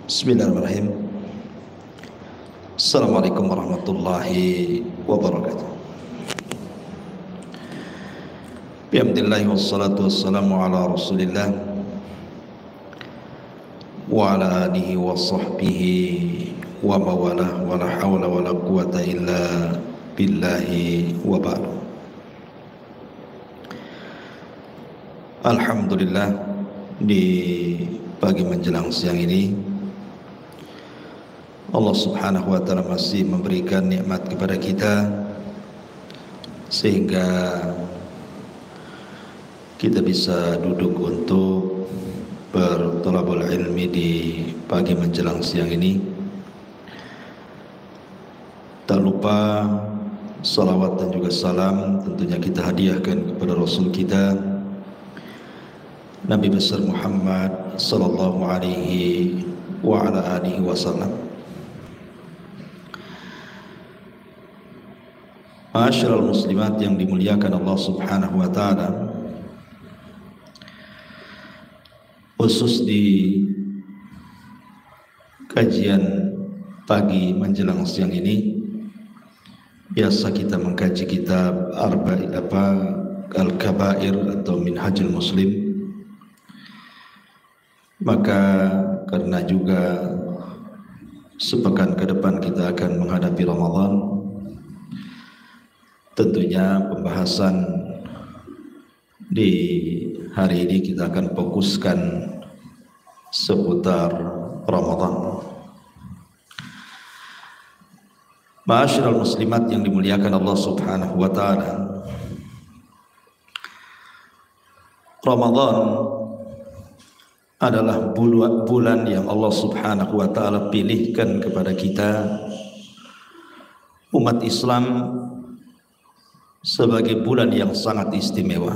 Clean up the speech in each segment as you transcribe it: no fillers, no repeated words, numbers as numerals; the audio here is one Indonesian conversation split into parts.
Bismillahirrahmanirrahim. Assalamualaikum warahmatullahi wabarakatuh. Bihamdillahi wassalatu wassalamu ala rasulillah wa ala alihi wa sahbihi wa mawalah wa la hawla wa la quwata illa billahi wa ba'du. Alhamdulillah, di pagi menjelang siang ini Allah subhanahu wa ta'ala masih memberikan nikmat kepada kita sehingga kita bisa duduk untuk bertolabul ilmi di pagi menjelang siang ini. Tak lupa salawat dan juga salam tentunya kita hadiahkan kepada Rasul kita Nabi besar Muhammad sallallahu alaihi wa ala alihi wasallam. Ma'asyiral muslimat yang dimuliakan Allah subhanahu wa ta'ala, khusus di kajian pagi menjelang siang ini biasa kita mengkaji kitab Al-Kabair atau Minhajul Muslim. Maka karena juga sepekan ke depan kita akan menghadapi Ramadan, tentunya pembahasan di hari ini kita akan fokuskan seputar Ramadan. Ma'asyiral muslimat yang dimuliakan Allah subhanahu wa ta'ala, Ramadan adalah bulan yang Allah subhanahu wa ta'ala pilihkan kepada kita umat Islam sebagai bulan yang sangat istimewa.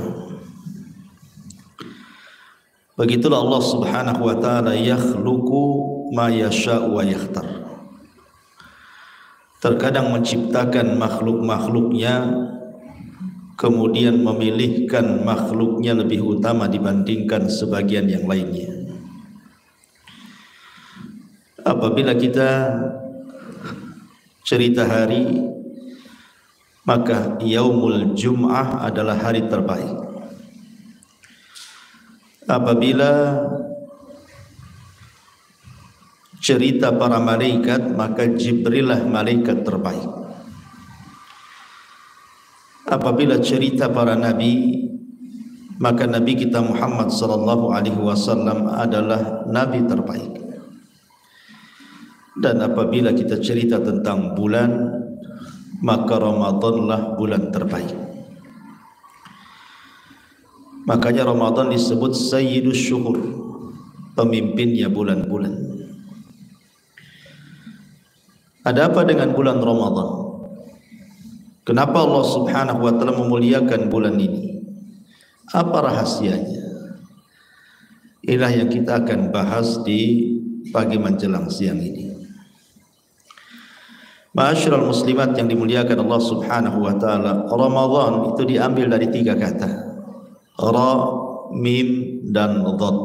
Begitulah Allah subhanahu wa ta'ala yakhluqu ma yasha'u wa yakhtar. Terkadang menciptakan makhluk-makhluknya, kemudian memilihkan makhluknya lebih utama dibandingkan sebagian yang lainnya. Apabila kita cerita hari, maka yaumul jum'ah adalah hari terbaik. Apabila cerita para malaikat, maka Jibril lah malaikat terbaik. Apabila cerita para nabi, maka Nabi kita Muhammad sallallahu alaihi wasallam adalah nabi terbaik. Dan apabila kita cerita tentang bulan, maka Ramadanlah bulan terbaik. Makanya Ramadan disebut Sayyidus Syuhur, pemimpinnya bulan-bulan. Ada apa dengan bulan Ramadan? Kenapa Allah subhanahu wa ta'ala memuliakan bulan ini? Apa rahasianya? Inilah yang kita akan bahas di pagi menjelang siang ini. Ma'asyiral muslimat yang dimuliakan Allah subhanahu wa ta'ala, Ramadan itu diambil dari 3 kata, Ra, Mim, dan Dhad.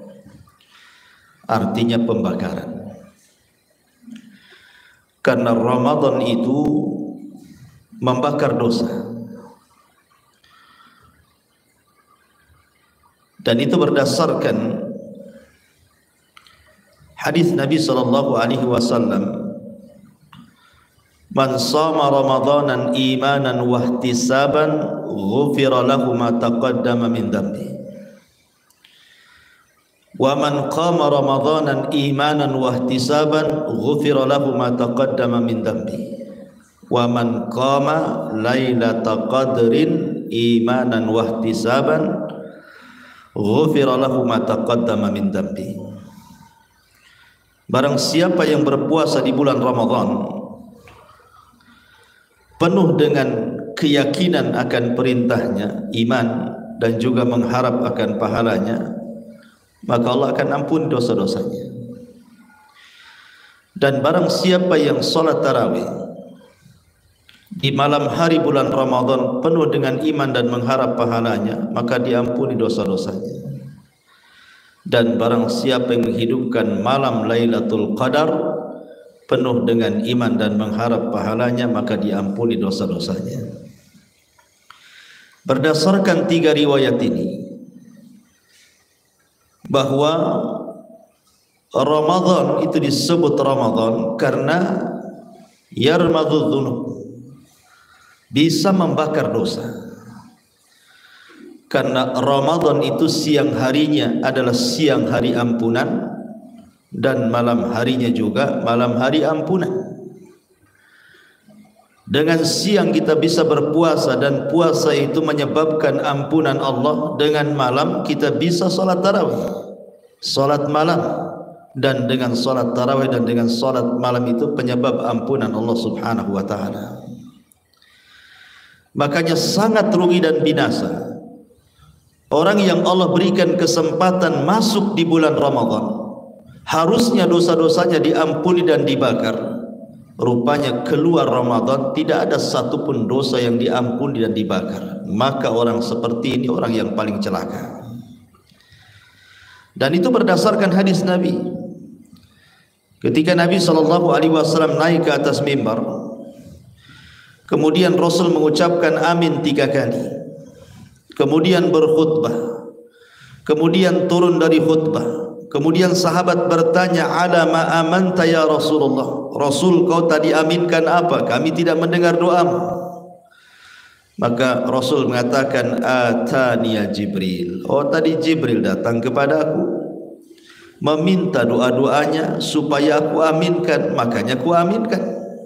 Artinya pembakaran. Karena Ramadan itu membakar dosa. Dan itu berdasarkan hadis Nabi sallallahu alaihi wasallam, man shama ramadanan imanan wa ihtisaban ghufira lahu ma taqaddama min dhanbi wa man qama ramadanan imanan wa ihtisaban ghufira lahu ma taqaddama min dhanbi wa man qama lailata qadrin imanan wa ihtisaban ghufira lahu ma taqaddama min dhanbi. Barang siapa yang berpuasa di bulan Ramadan penuh dengan keyakinan akan perintahnya, iman, dan juga mengharap akan pahalanya, maka Allah akan ampuni dosa-dosanya. Dan barang siapa yang salat tarawih di malam hari bulan Ramadan penuh dengan iman dan mengharap pahalanya, maka diampuni dosa-dosanya. Dan barang siapa yang menghidupkan malam Lailatul Qadar penuh dengan iman dan mengharap pahalanya, maka diampuni dosa-dosanya. Berdasarkan 3 riwayat ini, bahwa Ramadan itu disebut Ramadan karena yarmadhu dzunub, bisa membakar dosa. Karena Ramadan itu siang harinya adalah siang hari ampunan, dan malam harinya juga malam hari ampunan. Dengan siang kita bisa berpuasa, dan puasa itu menyebabkan ampunan Allah. Dengan malam kita bisa salat tarawih, salat malam, dan dengan salat tarawih dan dengan salat malam itu penyebab ampunan Allah Subhanahu wa taala. Makanya sangat rugi dan binasa orang yang Allah berikan kesempatan masuk di bulan Ramadan, harusnya dosa-dosanya diampuni dan dibakar. Rupanya keluar Ramadan tidak ada satupun dosa yang diampuni dan dibakar. Maka orang seperti ini orang yang paling celaka. Dan itu berdasarkan hadis Nabi. Ketika Nabi SAW naik ke atas mimbar, kemudian Rasul mengucapkan amin 3 kali, kemudian berkhutbah, kemudian turun dari khutbah. Kemudian sahabat bertanya, ala ma amanta ya Rasulullah, Rasul kau tadi aminkan apa? Kami tidak mendengar doamu. Maka Rasul mengatakan, ataniya Jibril, oh tadi Jibril datang kepada aku, meminta doa-doanya supaya aku aminkan, makanya aku aminkan.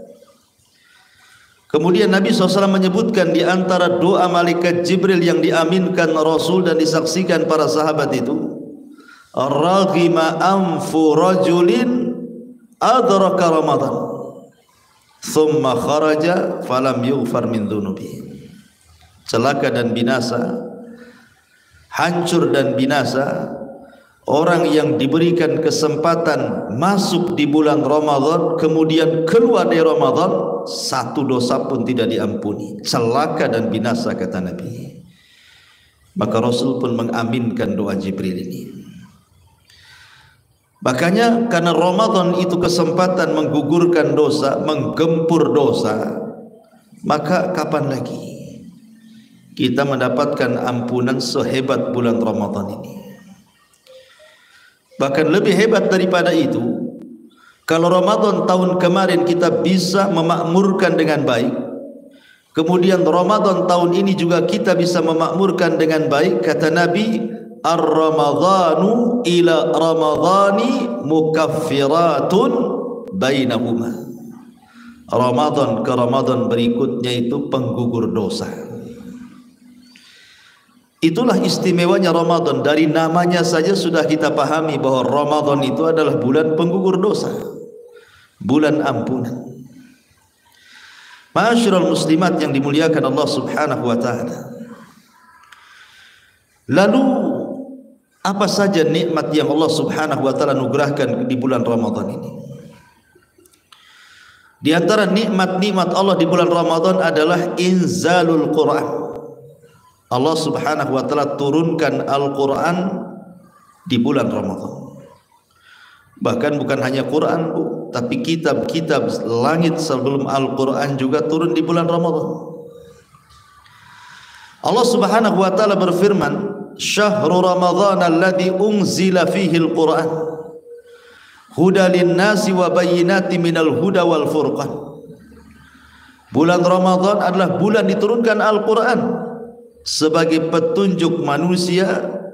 Kemudian Nabi SAW menyebutkan di antara doa malaikat Jibril yang diaminkan Rasul dan disaksikan para sahabat itu, raghima anfu rajulin adraka Ramadan thumma kharaja falam yughfar min dhunubi. Celaka dan binasa, hancur dan binasa orang yang diberikan kesempatan masuk di bulan Ramadan kemudian keluar dari Ramadan, satu dosa pun tidak diampuni. Celaka dan binasa, kata Nabi. Maka Rasul pun mengaminkan doa Jibril ini. Makanya karena Ramadan itu kesempatan menggugurkan dosa, menggempur dosa, maka kapan lagi kita mendapatkan ampunan sehebat bulan Ramadan ini? Bahkan lebih hebat daripada itu, kalau Ramadan tahun kemarin kita bisa memakmurkan dengan baik, kemudian Ramadan tahun ini juga kita bisa memakmurkan dengan baik, kata Nabi, ar-ramadhanu ila ramadhani mukaffiratun bainahuma. Ramadan ke Ramadan berikutnya itu penggugur dosa. Itulah istimewanya Ramadan. Dari namanya saja sudah kita pahami bahwa Ramadan itu adalah bulan penggugur dosa, bulan ampunan. Ma'asyiral muslimat yang dimuliakan Allah Subhanahu wa taala. Lalu apa saja nikmat yang Allah Subhanahu wa taala anugerahkan di bulan Ramadan ini? Di antara nikmat-nikmat Allah di bulan Ramadan adalah inzalul Quran. Allah Subhanahu wa taala turunkan Al-Quran di bulan Ramadan. Bahkan bukan hanya Quran, tapi kitab-kitab langit sebelum Al-Quran juga turun di bulan Ramadan. Allah Subhanahu wa taala berfirman, "Syahrul Ramadhan alladzi unzila fihi al-Quran hudan lin-nasi wa bayyinatin minal huda wal furqan." Bulan Ramadan adalah bulan diturunkan Al-Quran sebagai petunjuk manusia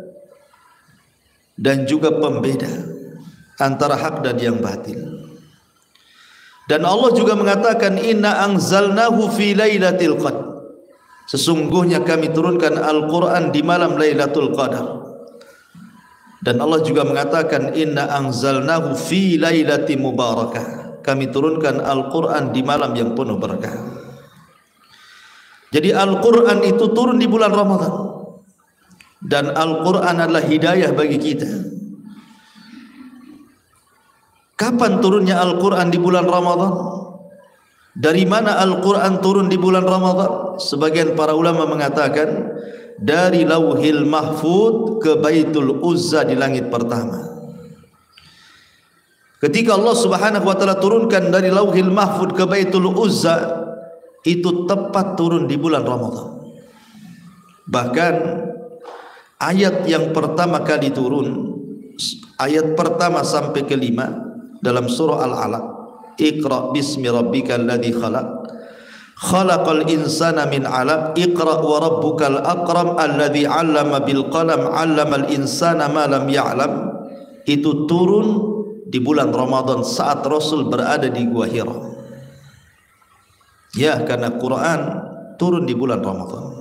dan juga pembeda antara hak dan yang batil. Dan Allah juga mengatakan, inna anzalnahu fi lailatul qadar. Sesungguhnya kami turunkan Al-Quran di malam Lailatul Qadar. Dan Allah juga mengatakan, inna anzalnahu fi lailatin mubarakah. Kami turunkan Al-Quran di malam yang penuh berkah. Jadi Al-Quran itu turun di bulan Ramadan. Dan Al-Quran adalah hidayah bagi kita. Kapan turunnya Al-Quran di bulan Ramadan? Dari mana Al-Quran turun di bulan Ramadan? Sebagian para ulama mengatakan dari Lauhil Mahfud ke Baitul Uzza di langit pertama. Ketika Allah Subhanahu wa taala turunkan dari Lauhil Mahfud ke Baitul Uzza, itu tepat turun di bulan Ramadan. Bahkan ayat yang pertama kali turun, ayat pertama sampai kelima dalam surah Al-Alaq, Iqra bismi rabbikal ladzi khalaq, khalaqal insana min 'alaq, Iqra wa rabbukal akram alladzi 'allama bil qalam 'allamal insana ma lam ya'lam. Itu turun di bulan Ramadan saat Rasul berada di Gua Hira. Ya, karena Quran turun di bulan Ramadan.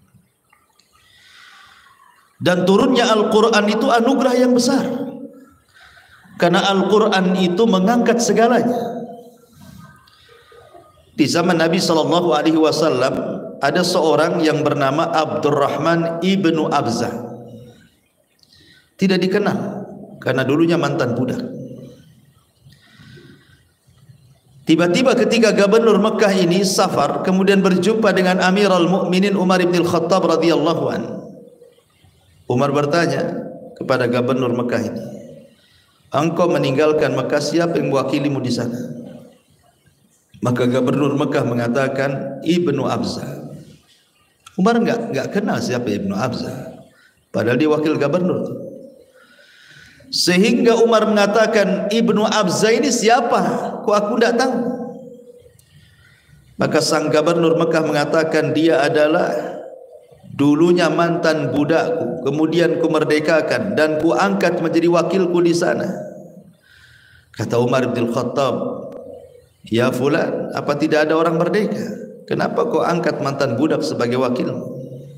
Dan turunnya Al-Quran itu anugerah yang besar, karena Al-Quran itu mengangkat segalanya. Di zaman Nabi SAW ada seorang yang bernama Abdurrahman ibnu Abza. Tidak dikenal karena dulunya mantan budak. Tiba-tiba ketika gubernur Mekah ini safar, kemudian berjumpa dengan Amirul Mukminin Umar bin Khattab radhiyallahu anhu. Umar bertanya kepada gubernur Mekah ini, engkau meninggalkan Mekah, siapa yang mewakilimu di sana? Maka gubernur Mekah mengatakan Ibnu Abza. Umar enggak kenal siapa Ibnu Abza, padahal dia wakil gubernur. Sehingga Umar mengatakan, Ibnu Abza ini siapa? Kok aku tidak tahu? Maka sang gubernur Mekah mengatakan, dia adalah dulunya mantan budakku, kemudian ku merdekakan dan ku angkat menjadi wakilku di sana. Kata Umar bin Khattab, ya fulan, apa tidak ada orang merdeka? Kenapa kau angkat mantan budak sebagai wakilmu?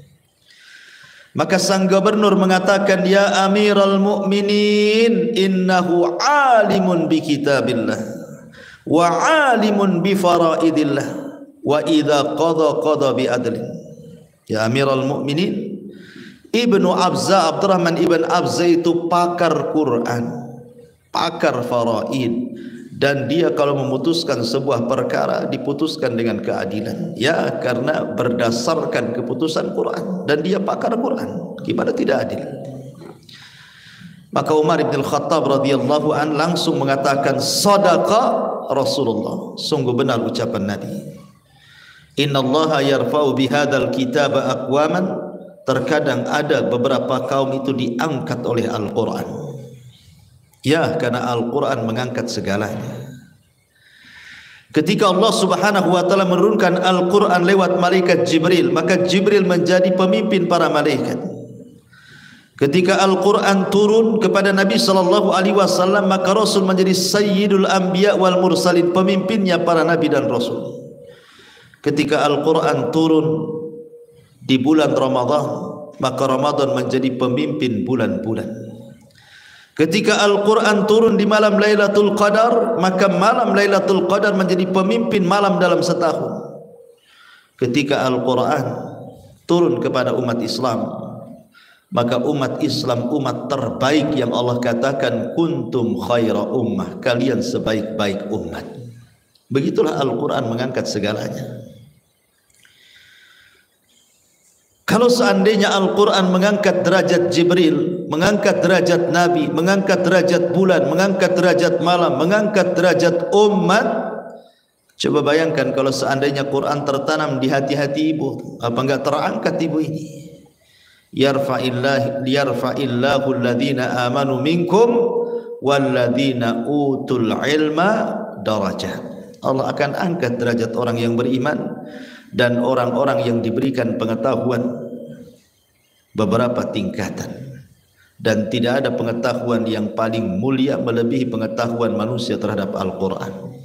Maka sang gubernur mengatakan, ya Amirul Mukminin, innahu alimun bi kitabillah wa alimun bi faraidillah wa idza qada bi adlin. Ya Amirul Mukminin, Ibnu Abza, Abdurrahman ibn Abza itu pakar Quran, pakar faraid, dan dia kalau memutuskan sebuah perkara diputuskan dengan keadilan. Ya, karena berdasarkan keputusan Quran, dan dia pakar Quran, gimana tidak adil? Maka Umar bin Khattab radhiyallahu an langsung mengatakan, sadaqa Rasulullah, sungguh benar ucapan Nabi. Innallaha yarfa'u bihadzal kitaba aqwaman, terkadang ada beberapa kaum itu diangkat oleh Al-Quran. Ya, karena Al-Quran mengangkat segalanya. Ketika Allah Subhanahu wa taala menurunkan Al-Quran lewat malaikat Jibril, maka Jibril menjadi pemimpin para malaikat. Ketika Al-Quran turun kepada Nabi sallallahu alaihi wasallam, maka Rasul menjadi sayyidul anbiya wal mursalin, pemimpinnya para nabi dan rasul. Ketika Al-Quran turun di bulan Ramadan, maka Ramadan menjadi pemimpin bulan-bulan. Ketika Al-Quran turun di malam Lailatul Qadar, maka malam Lailatul Qadar menjadi pemimpin malam dalam setahun. Ketika Al-Quran turun kepada umat Islam, maka umat Islam umat terbaik yang Allah katakan kuntum khaira ummah, kalian sebaik-baik umat. Begitulah Al-Quran mengangkat segalanya. Kalau seandainya Al-Quran mengangkat derajat Jibril, mengangkat derajat Nabi, mengangkat derajat bulan, mengangkat derajat malam, mengangkat derajat umat, coba bayangkan kalau seandainya Quran tertanam di hati-hati ibu, apa enggak terangkat ibu ini? Yarfa'illahu alladhina amanu minkum walladhina utul ilma darajat. Allah akan angkat derajat orang yang beriman dan orang-orang yang diberikan pengetahuan beberapa tingkatan, dan tidak ada pengetahuan yang paling mulia melebihi pengetahuan manusia terhadap Al-Quran.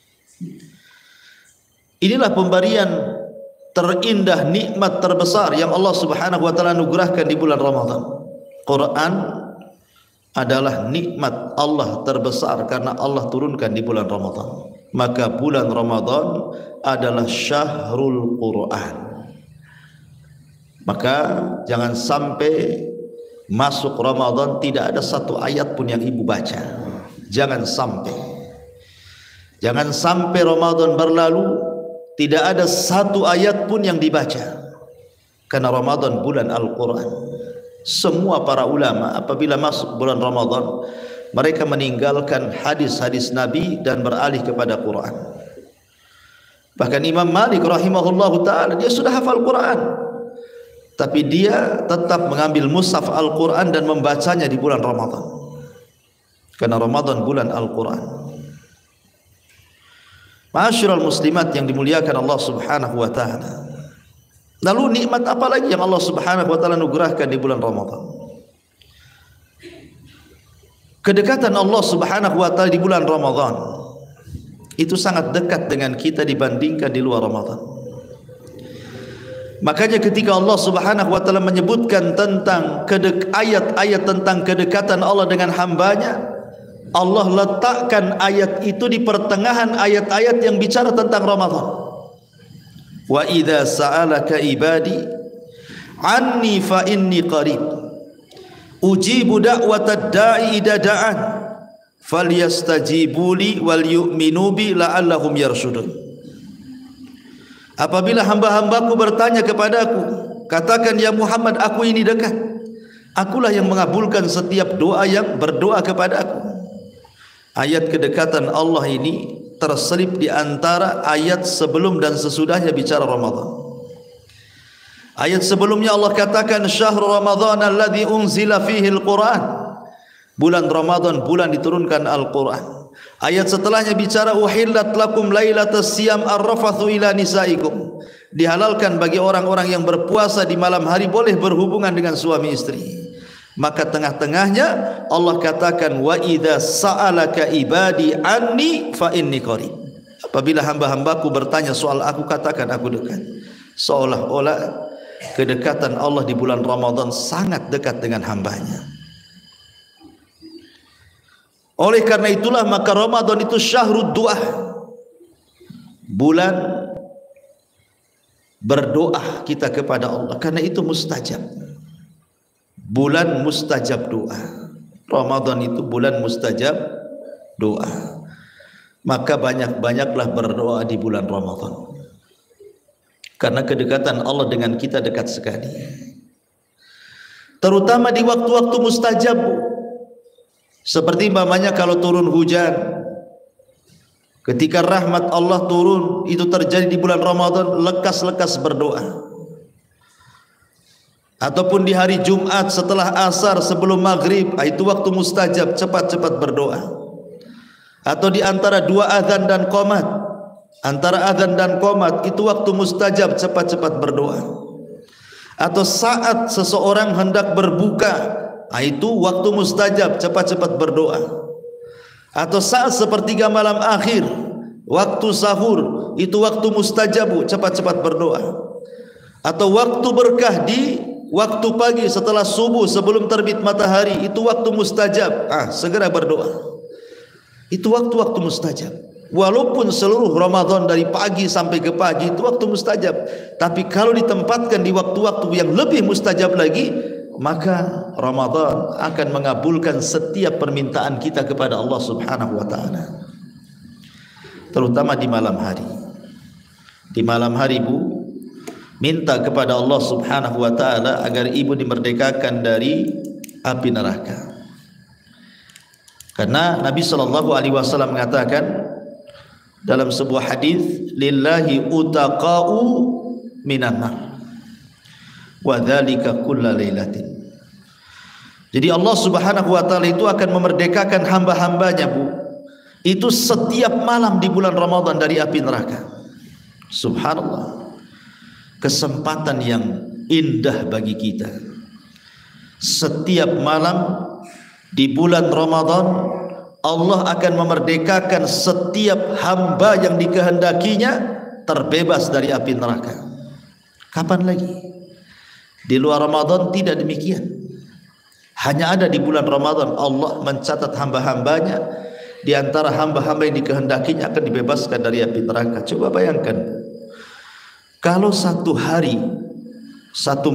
Inilah pemberian terindah, nikmat terbesar yang Allah Subhanahu wa taala anugerahkan di bulan Ramadan. Quran adalah nikmat Allah terbesar karena Allah turunkan di bulan Ramadan. Maka bulan Ramadan adalah syahrul Quran. Maka jangan sampai masuk Ramadan tidak ada satu ayat pun yang ibu baca. Jangan sampai. Jangan sampai Ramadan berlalu tidak ada satu ayat pun yang dibaca. Karena Ramadan bulan Al-Quran. Semua para ulama apabila masuk bulan Ramadan, mereka meninggalkan hadis-hadis Nabi dan beralih kepada Quran. Bahkan Imam Malik rahimahullahu ta'ala, dia sudah hafal Quran, tapi dia tetap mengambil mushaf Al-Quran dan membacanya di bulan Ramadan. Karena Ramadan bulan Al-Quran. Ma'asyiral muslimat yang dimuliakan Allah subhanahu wa ta'ala, lalu nikmat apa lagi yang Allah subhanahu wa ta'ala anugerahkan di bulan Ramadan? Kedekatan Allah subhanahu wa ta'ala di bulan Ramadan itu sangat dekat dengan kita dibandingkan di luar Ramadan. Makanya ketika Allah subhanahu wa ta'ala menyebutkan tentang ayat-ayat tentang kedekatan Allah dengan hambanya, Allah letakkan ayat itu di pertengahan ayat-ayat yang bicara tentang Ramadan. Wa idza sa'alaka ibadi anni fa inni qarib ujibu da'watad da'i idza da'an falyastajibu li wal yu'minu bi la'allahum yarshudun. Apabila hamba-hambaku bertanya kepadaku, katakan ya Muhammad, aku ini dekat. Akulah yang mengabulkan setiap doa yang berdoa kepadaku. Ayat kedekatan Allah ini terselip di antara ayat sebelum dan sesudahnya bicara Ramadan. Ayat sebelumnya Allah katakan syahrul Ramadan alladzi unzila fihi al-Quran. Bulan Ramadan, bulan diturunkan Al-Quran. Ayat setelahnya bicara uhillat lakum lailatas siyam ar-rafathu ila nisaikum. Dihalalkan bagi orang-orang yang berpuasa di malam hari boleh berhubungan dengan suami istri. Maka tengah-tengahnya Allah katakan wa idza sa'alaka ibadi anni fa inni qarib. Apabila hamba-hambaku bertanya soal aku, katakan aku dekat. Seolah-olah kedekatan Allah di bulan Ramadan sangat dekat dengan hambanya. Oleh karena itulah maka Ramadan itu syahrud du'a, bulan berdoa kita kepada Allah. Karena itu mustajab, bulan mustajab doa. Ramadan itu bulan mustajab doa. Maka banyak-banyaklah berdoa di bulan Ramadan. Karena kedekatan Allah dengan kita dekat sekali. Terutama di waktu-waktu mustajab. Seperti umpamanya kalau turun hujan, ketika rahmat Allah turun, itu terjadi di bulan Ramadan, lekas-lekas berdoa. Ataupun di hari Jumat setelah asar sebelum maghrib, itu waktu mustajab, cepat-cepat berdoa. Atau di antara dua azan dan qomat, antara azan dan qomat itu waktu mustajab, cepat-cepat berdoa. Atau saat seseorang hendak berbuka, itu waktu mustajab, cepat-cepat berdoa. Atau saat sepertiga malam akhir, waktu sahur, itu waktu mustajab, cepat-cepat berdoa. Atau waktu berkah di waktu pagi setelah subuh sebelum terbit matahari, itu waktu mustajab, segera berdoa. Itu waktu-waktu mustajab. Walaupun seluruh Ramadan dari pagi sampai ke pagi itu waktu mustajab, tapi kalau ditempatkan di waktu-waktu yang lebih mustajab lagi, maka Ramadan akan mengabulkan setiap permintaan kita kepada Allah subhanahu wa ta'ala. Terutama di malam hari. Di malam hari ibu minta kepada Allah subhanahu wa ta'ala agar ibu dimerdekakan dari api neraka. Karena Nabi SAW mengatakan dalam sebuah hadis, lillahi utaqa'u minan nar wa dzalika kulla lailatin. Jadi Allah subhanahu wa ta'ala itu akan memerdekakan hamba-hambanya bu, itu setiap malam di bulan Ramadan dari api neraka. Subhanallah, kesempatan yang indah bagi kita. Setiap malam di bulan Ramadan Allah akan memerdekakan setiap hamba yang dikehendakinya terbebas dari api neraka. Kapan lagi? Di luar Ramadan tidak demikian. Hanya ada di bulan Ramadan Allah mencatat hamba-hambanya, di antara hamba-hamba yang dikehendakinya akan dibebaskan dari api neraka. Coba bayangkan, kalau satu hari, satu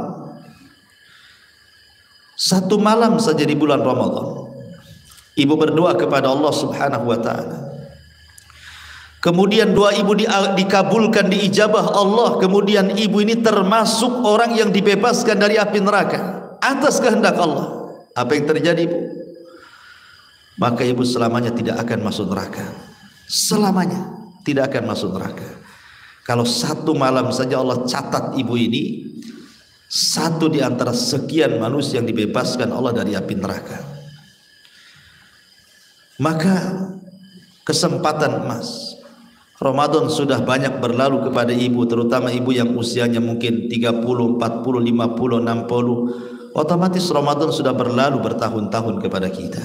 malam saja di bulan Ramadan, ibu berdoa kepada Allah subhanahu wa ta'ala, kemudian doa ibu dikabulkan, diijabah Allah, kemudian ibu ini termasuk orang yang dibebaskan dari api neraka atas kehendak Allah. Apa yang terjadi, ibu? Maka ibu selamanya tidak akan masuk neraka. Selamanya tidak akan masuk neraka. Kalau satu malam saja Allah catat ibu ini satu di antara sekian manusia yang dibebaskan Allah dari api neraka. Maka kesempatan emas Ramadan sudah banyak berlalu kepada ibu, terutama ibu yang usianya mungkin 30, 40, 50, 60. Otomatis Ramadan sudah berlalu bertahun-tahun kepada kita.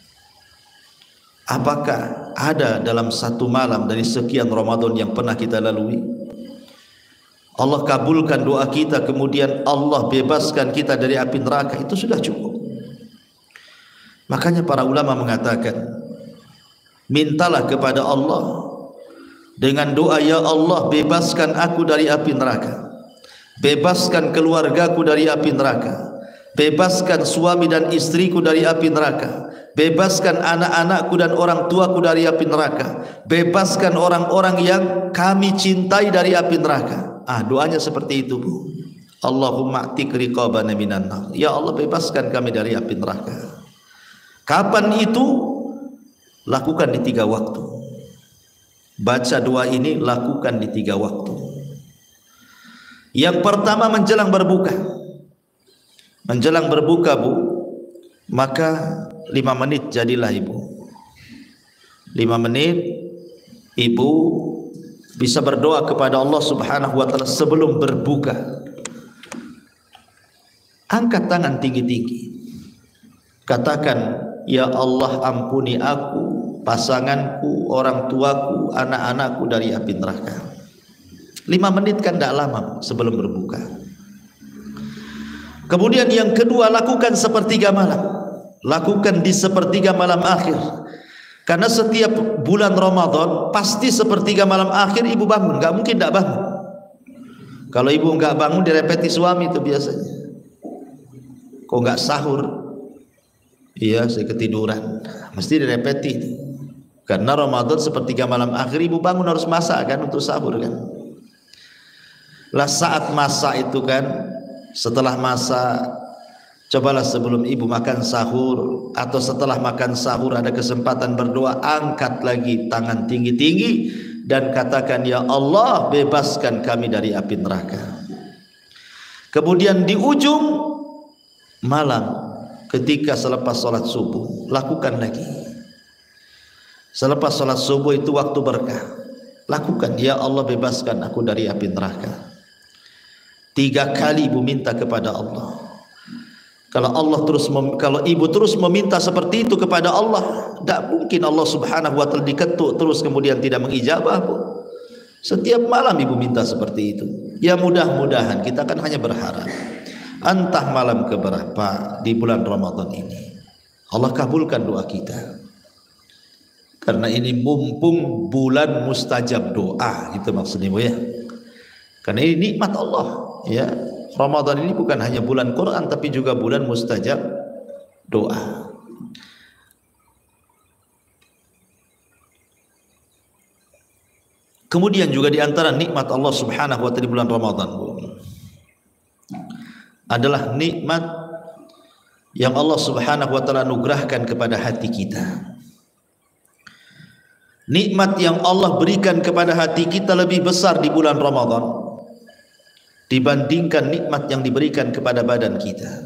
Apakah ada dalam satu malam dari sekian Ramadan yang pernah kita lalui, Allah kabulkan doa kita, kemudian Allah bebaskan kita dari api neraka? Itu sudah cukup. Makanya para ulama mengatakan, mintalah kepada Allah dengan doa, ya Allah bebaskan aku dari api neraka, bebaskan keluargaku dari api neraka, bebaskan suami dan istriku dari api neraka, bebaskan anak-anakku dan orang tuaku dari api neraka, bebaskan orang-orang yang kami cintai dari api neraka. Doanya seperti itu, Bu. Allahumma a'tiq riqabana minan nar. Ya Allah bebaskan kami dari api neraka. Kapan itu? Lakukan di 3 waktu. Baca doa ini, lakukan di 3 waktu. Yang pertama menjelang berbuka. Menjelang berbuka, Bu, maka 5 menit jadilah ibu. 5 menit ibu bisa berdoa kepada Allah Subhanahu wa taala sebelum berbuka. Angkat tangan tinggi-tinggi. Katakan, ya Allah ampuni aku, pasanganku, orang tuaku, anak-anakku dari api neraka. 5 menit kan tidak lama sebelum berbuka. Kemudian yang kedua, lakukan sepertiga malam. Lakukan di sepertiga malam akhir. Karena setiap bulan Ramadan pasti sepertiga malam akhir ibu bangun, nggak mungkin tidak bangun. Kalau ibu nggak bangun direpeti suami itu biasanya. Kok nggak sahur? Iya, saya ketiduran. Mesti direpeti. Karena Ramadan sepertiga malam akhir ibu bangun harus masak kan untuk sahur kan. Lah saat masak itu kan, setelah masak, cobalah sebelum ibu makan sahur atau setelah makan sahur ada kesempatan berdoa, angkat lagi tangan tinggi-tinggi dan katakan, ya Allah bebaskan kami dari api neraka. Kemudian di ujung malam ketika selepas sholat subuh, lakukan lagi. Selepas sholat subuh itu waktu berkah, lakukan, ya Allah bebaskan aku dari api neraka. 3 kali ibu minta kepada Allah. Kalau ibu terus meminta seperti itu kepada Allah, tidak mungkin Allah Subhanahu wa taala diketuk terus kemudian tidak mengijabah, Bu. Setiap malam ibu minta seperti itu. Ya mudah-mudahan, kita kan hanya berharap, entah malam keberapa di bulan Ramadan ini Allah kabulkan doa kita. Karena ini mumpung bulan mustajab doa, itu maksudnya, Bu, ya. Karena ini nikmat Allah, ya. Ramadan ini bukan hanya bulan Quran tapi juga bulan mustajab doa. Kemudian juga di antara nikmat Allah Subhanahu wa taala di bulan Ramadan, Bu, adalah nikmat yang Allah Subhanahu wa taala anugerahkan kepada hati kita. Nikmat yang Allah berikan kepada hati kita lebih besar di bulan Ramadan dibandingkan nikmat yang diberikan kepada badan kita.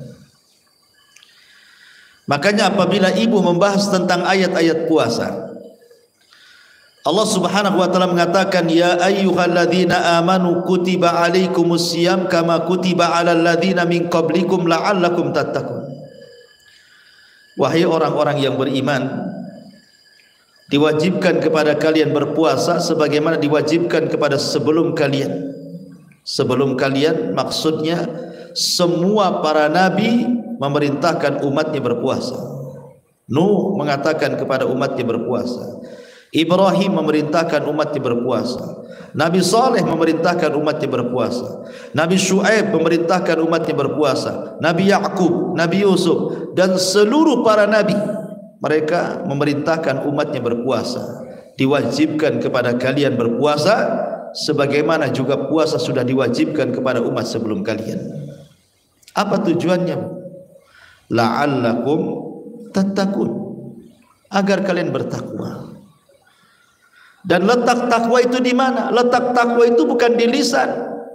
Makanya apabila ibu membahas tentang ayat-ayat puasa, Allah Subhanahu wa taala mengatakan, ya ayyuhalladzina amanu kutiba alaikumusiyam kama kutiba alal ladzina min qablikum la'allakum tattaqun. Wahai orang-orang yang beriman, diwajibkan kepada kalian berpuasa sebagaimana diwajibkan kepada sebelum kalian. Sebelum kalian maksudnya semua para nabi memerintahkan umatnya berpuasa. Nuh mengatakan kepada umatnya berpuasa. Ibrahim memerintahkan umatnya berpuasa. Nabi Saleh memerintahkan umatnya berpuasa. Nabi Syuaib memerintahkan umatnya berpuasa. Nabi Yakub, Nabi Yusuf dan seluruh para nabi, mereka memerintahkan umatnya berpuasa. diwajibkan kepada kalian berpuasa sebagaimana juga puasa sudah diwajibkan kepada umat sebelum kalian. Apa tujuannya? La'allakum tattaqun, agar kalian bertakwa. Dan letak takwa itu di mana? Letak takwa itu bukan di lisan.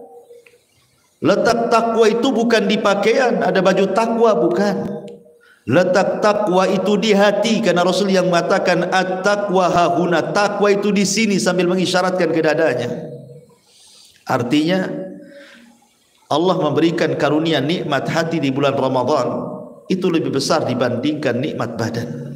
Letak takwa itu bukan di pakaian, ada baju takwa, bukan. Letak takwa itu di hati, karena Rasul yang mengatakan at-taqwa hahuna, takwa itu di sini, sambil mengisyaratkan ke dadanya. Artinya Allah memberikan karunia nikmat hati di bulan Ramadan itu lebih besar dibandingkan nikmat badan.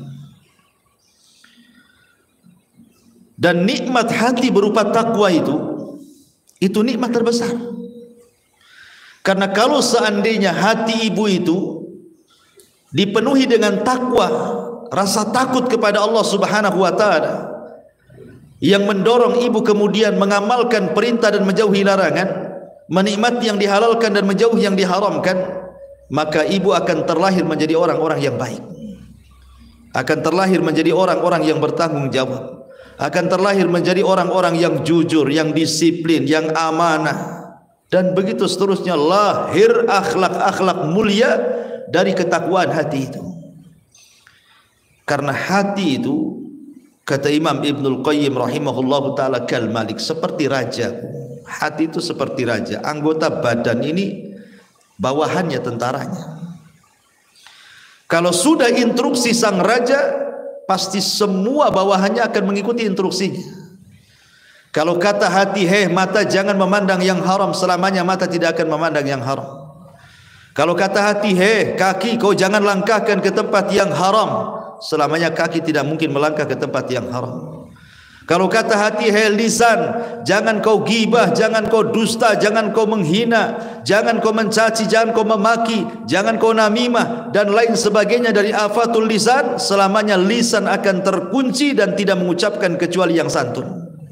Dan nikmat hati berupa takwa itu nikmat terbesar. Karena kalau seandainya hati ibu itu dipenuhi dengan takwa, rasa takut kepada Allah Subhanahu wa taala, yang mendorong ibu kemudian mengamalkan perintah dan menjauhi larangan, menikmati yang dihalalkan dan menjauhi yang diharamkan, maka ibu akan terlahir menjadi orang-orang yang baik, akan terlahir menjadi orang-orang yang bertanggung jawab, akan terlahir menjadi orang-orang yang jujur, yang disiplin, yang amanah, dan begitu seterusnya. Lahir akhlak-akhlak mulia dari ketakwaan hati itu. Karena hati itu, kata Imam Ibnul Qayyim rahimahullahu ta'ala, kal malik, seperti raja. Hati itu seperti raja. Anggota badan ini bawahannya tentaranya. Kalau sudah instruksi sang raja, pasti semua bawahannya akan mengikuti instruksinya. Kalau kata hati, hei mata jangan memandang yang haram, selamanya mata tidak akan memandang yang haram. Kalau kata hati, hei kaki kau jangan langkahkan ke tempat yang haram, selamanya kaki tidak mungkin melangkah ke tempat yang haram. Kalau kata hati, hei lisan jangan kau gibah, jangan kau dusta, jangan kau menghina, jangan kau mencaci, jangan kau memaki, jangan kau namimah dan lain sebagainya dari afatul lisan, selamanya lisan akan terkunci dan tidak mengucapkan kecuali yang santun.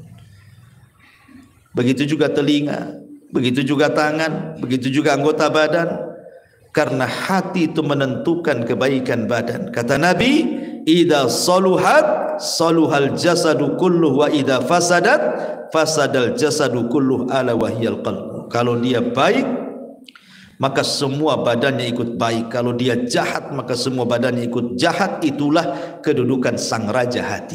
Begitu juga telinga, begitu juga tangan, begitu juga anggota badan. Karena hati itu menentukan kebaikan badan. Kata Nabi, idza saluhat saluhal jasadu kulluh, wa idza fasadat fasadal jasadu kulluh, ala wahyal qalbu. Kalau dia baik, maka semua badannya ikut baik. Kalau dia jahat, maka semua badannya ikut jahat. Itulah kedudukan sang raja hati.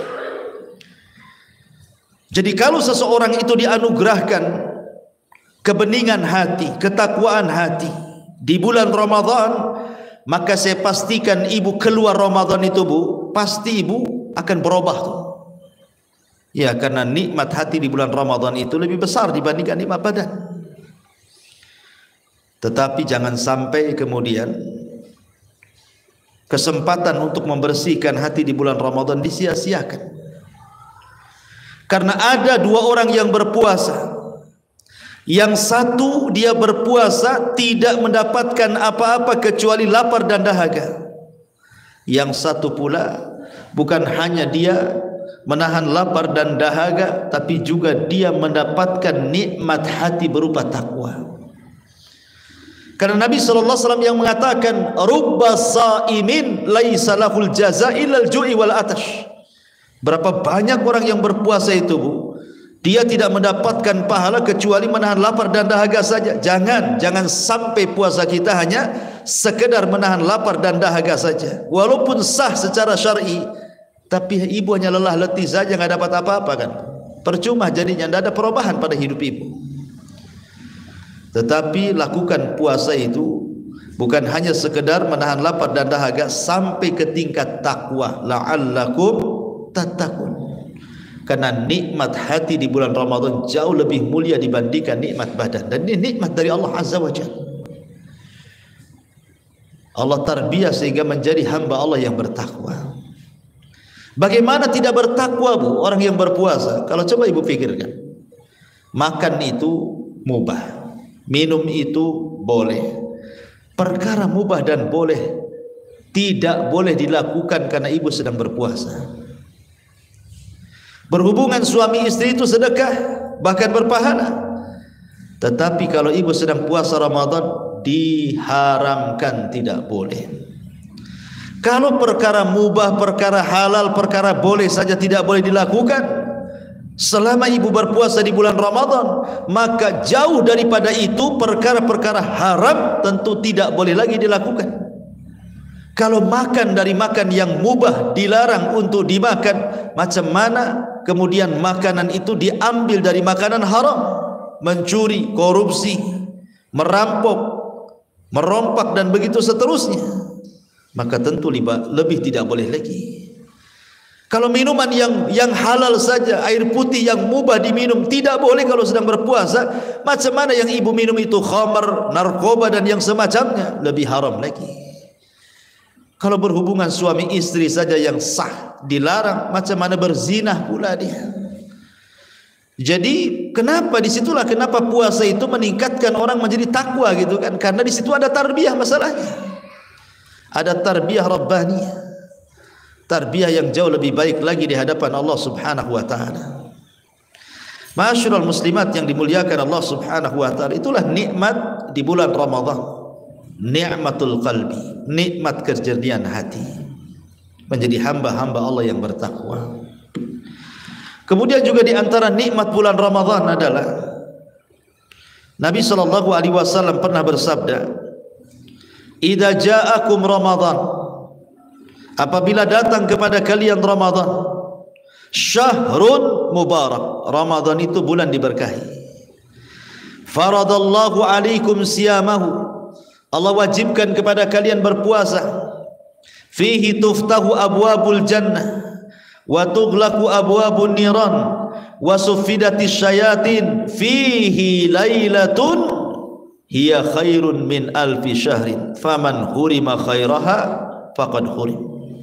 Jadi kalau seseorang itu dianugerahkan kebeningan hati, ketakwaan hati di bulan Ramadan, maka saya pastikan ibu keluar Ramadan itu, Bu, pasti ibu akan berubah tuh. Ya, karena nikmat hati di bulan Ramadan itu lebih besar dibandingkan nikmat badan. Tetapi jangan sampai kemudian kesempatan untuk membersihkan hati di bulan Ramadan disia-siakan. Karena ada dua orang yang berpuasa. Yang satu dia berpuasa tidak mendapatkan apa-apa kecuali lapar dan dahaga. Yang satu pula bukan hanya dia menahan lapar dan dahaga, tapi juga dia mendapatkan nikmat hati berupa takwa. Karena Nabi SAW yang mengatakan, rubba sa'imin laisa lahul jaza illal ju'i wal atash. Berapa banyak orang yang berpuasa itu, Bu, dia tidak mendapatkan pahala kecuali menahan lapar dan dahaga saja. Jangan sampai puasa kita hanya sekedar menahan lapar dan dahaga saja. Walaupun sah secara syar'i, tapi ibu hanya lelah letih saja, nggak dapat apa-apa kan. Percuma jadinya, tidak ada perubahan pada hidup ibu. Tetapi lakukan puasa itu bukan hanya sekedar menahan lapar dan dahaga, sampai ke tingkat takwa. La'allakum tattaqun. Karena nikmat hati di bulan Ramadan jauh lebih mulia dibandingkan nikmat badan. Dan ini nikmat dari Allah Azza wa Jalla. Allah tarbiyah sehingga menjadi hamba Allah yang bertakwa. Bagaimana tidak bertakwa, Bu, orang yang berpuasa? Kalau coba ibu pikirkan, makan itu mubah, minum itu boleh. Perkara mubah dan boleh tidak boleh dilakukan karena ibu sedang berpuasa. Berhubungan suami istri itu sedekah, bahkan berpahala. Tetapi kalau ibu sedang puasa Ramadan, diharamkan, tidak boleh. Kalau perkara mubah, perkara halal, perkara boleh saja tidak boleh dilakukan selama ibu berpuasa di bulan Ramadan, maka jauh daripada itu perkara-perkara haram tentu tidak boleh lagi dilakukan. Kalau makan dari makan yang mubah dilarang untuk dimakan, macam mana kemudian makanan itu diambil dari makanan haram? Mencuri, korupsi, merampok, merompak dan begitu seterusnya, maka tentu lebih tidak boleh lagi. Kalau minuman yang halal saja, air putih yang mubah diminum tidak boleh kalau sedang berpuasa, macam mana yang ibu minum itu khamar, narkoba dan yang semacamnya, lebih haram lagi. Kalau berhubungan suami istri saja yang sah dilarang, macam mana berzinah pula dia. Jadi disitulah kenapa puasa itu meningkatkan orang menjadi takwa gitu kan, karena di situ ada tarbiyah masalahnya, ada tarbiyah rabbaniyah, tarbiyah yang jauh lebih baik lagi di hadapan Allah Subhanahu wa taala. Ma'asyiral muslimat yang dimuliakan Allah Subhanahu wa taala, itulah nikmat di bulan Ramadan. Ni'matul qalbi, nikmat kejernihan hati, menjadi hamba-hamba Allah yang bertakwa. Kemudian juga di antara nikmat bulan Ramadan adalah Nabi sallallahu alaihi wasallam pernah bersabda, "Idza ja'akum Ramadan," apabila datang kepada kalian Ramadan, syahrun mubarak, Ramadan itu bulan diberkahi. Faradallahu alaikum siyamahu, Allah wajibkan kepada kalian berpuasa. Fihi tuftahu abwabul jannah wa tughlaqu abwabun niran wa suffidatis syayatin fihi lailatun hiya khairun min alfi syahrin faman hurima khairaha faqad hurim.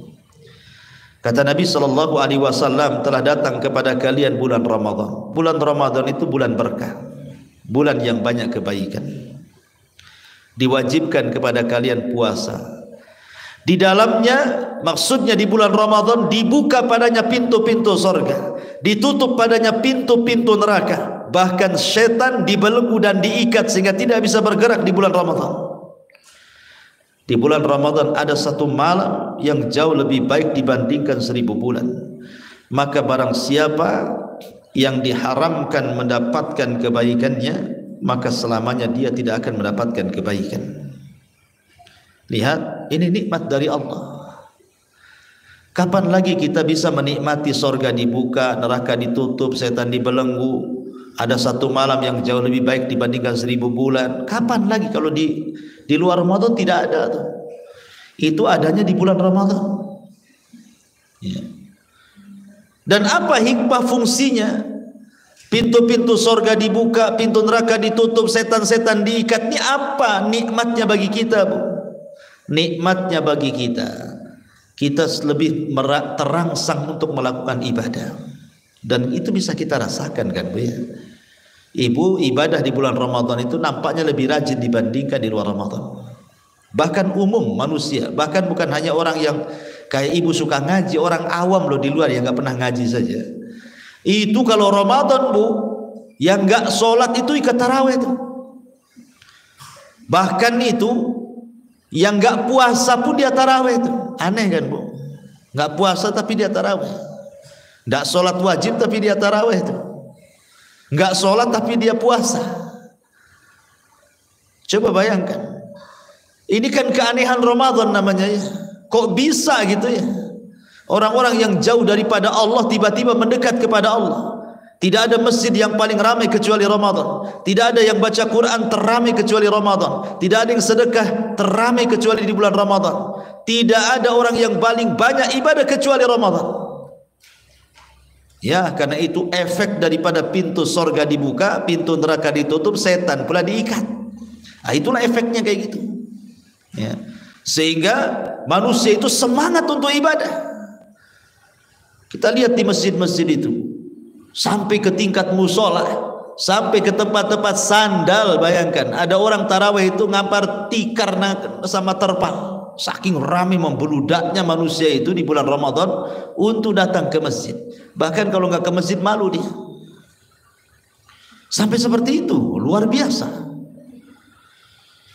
Kata Nabi sallallahu alaihi wasallam, telah datang kepada kalian bulan Ramadan. Bulan Ramadan itu bulan berkah, bulan yang banyak kebaikan. Diwajibkan kepada kalian puasa. Di dalamnya, maksudnya di bulan Ramadan, dibuka padanya pintu-pintu surga, ditutup padanya pintu-pintu neraka. Bahkan setan dibelenggu dan diikat sehingga tidak bisa bergerak di bulan Ramadan. Di bulan Ramadan ada satu malam yang jauh lebih baik dibandingkan 1000 bulan. Maka barang siapa yang diharamkan mendapatkan kebaikannya, maka selamanya dia tidak akan mendapatkan kebaikan. Lihat, ini nikmat dari Allah. Kapan lagi kita bisa menikmati surga dibuka, neraka ditutup, setan dibelenggu, ada satu malam yang jauh lebih baik dibandingkan 1000 bulan? Kapan lagi kalau di luar Ramadan tidak ada tuh. Itu adanya di bulan Ramadan. Ya. Dan apa hikmah fungsinya? Pintu-pintu surga dibuka, pintu neraka ditutup, setan-setan diikat. Ini apa nikmatnya bagi kita, Bu? Nikmatnya bagi kita, kita lebih terangsang untuk melakukan ibadah. Dan itu bisa kita rasakan kan, Bu ya? Ibu ibadah di bulan Ramadan itu nampaknya lebih rajin dibandingkan di luar Ramadan. Bahkan umum manusia, bahkan bukan hanya orang yang kayak ibu suka ngaji, orang awam loh di luar yang nggak pernah ngaji saja. Itu kalau Ramadan, Bu, yang enggak sholat itu ikut tarawih itu. Bahkan itu yang enggak puasa pun dia tarawih itu. Aneh kan, Bu? Enggak puasa tapi dia tarawih. Enggak sholat wajib tapi dia tarawih itu. Enggak sholat tapi dia puasa. Coba bayangkan. Ini kan keanehan Ramadan namanya ya. Kok bisa gitu ya? Orang-orang yang jauh daripada Allah tiba-tiba mendekat kepada Allah. Tidak ada masjid yang paling ramai kecuali Ramadan. Tidak ada yang baca Quran terramai kecuali Ramadan. Tidak ada yang sedekah terramai kecuali di bulan Ramadan. Tidak ada orang yang paling banyak ibadah kecuali Ramadan. Ya, karena itu efek daripada pintu surga dibuka, pintu neraka ditutup, setan pula diikat. Nah, itulah efeknya kayak gitu. Ya. Sehingga manusia itu semangat untuk ibadah. Kita lihat di masjid-masjid itu, sampai ke tingkat musola, sampai ke tempat-tempat sandal. Bayangkan, ada orang tarawih itu ngampar tikar sama terpal. Saking ramai membeludaknya manusia itu di bulan Ramadan untuk datang ke masjid. Bahkan kalau nggak ke masjid malu dia. Sampai seperti itu, luar biasa.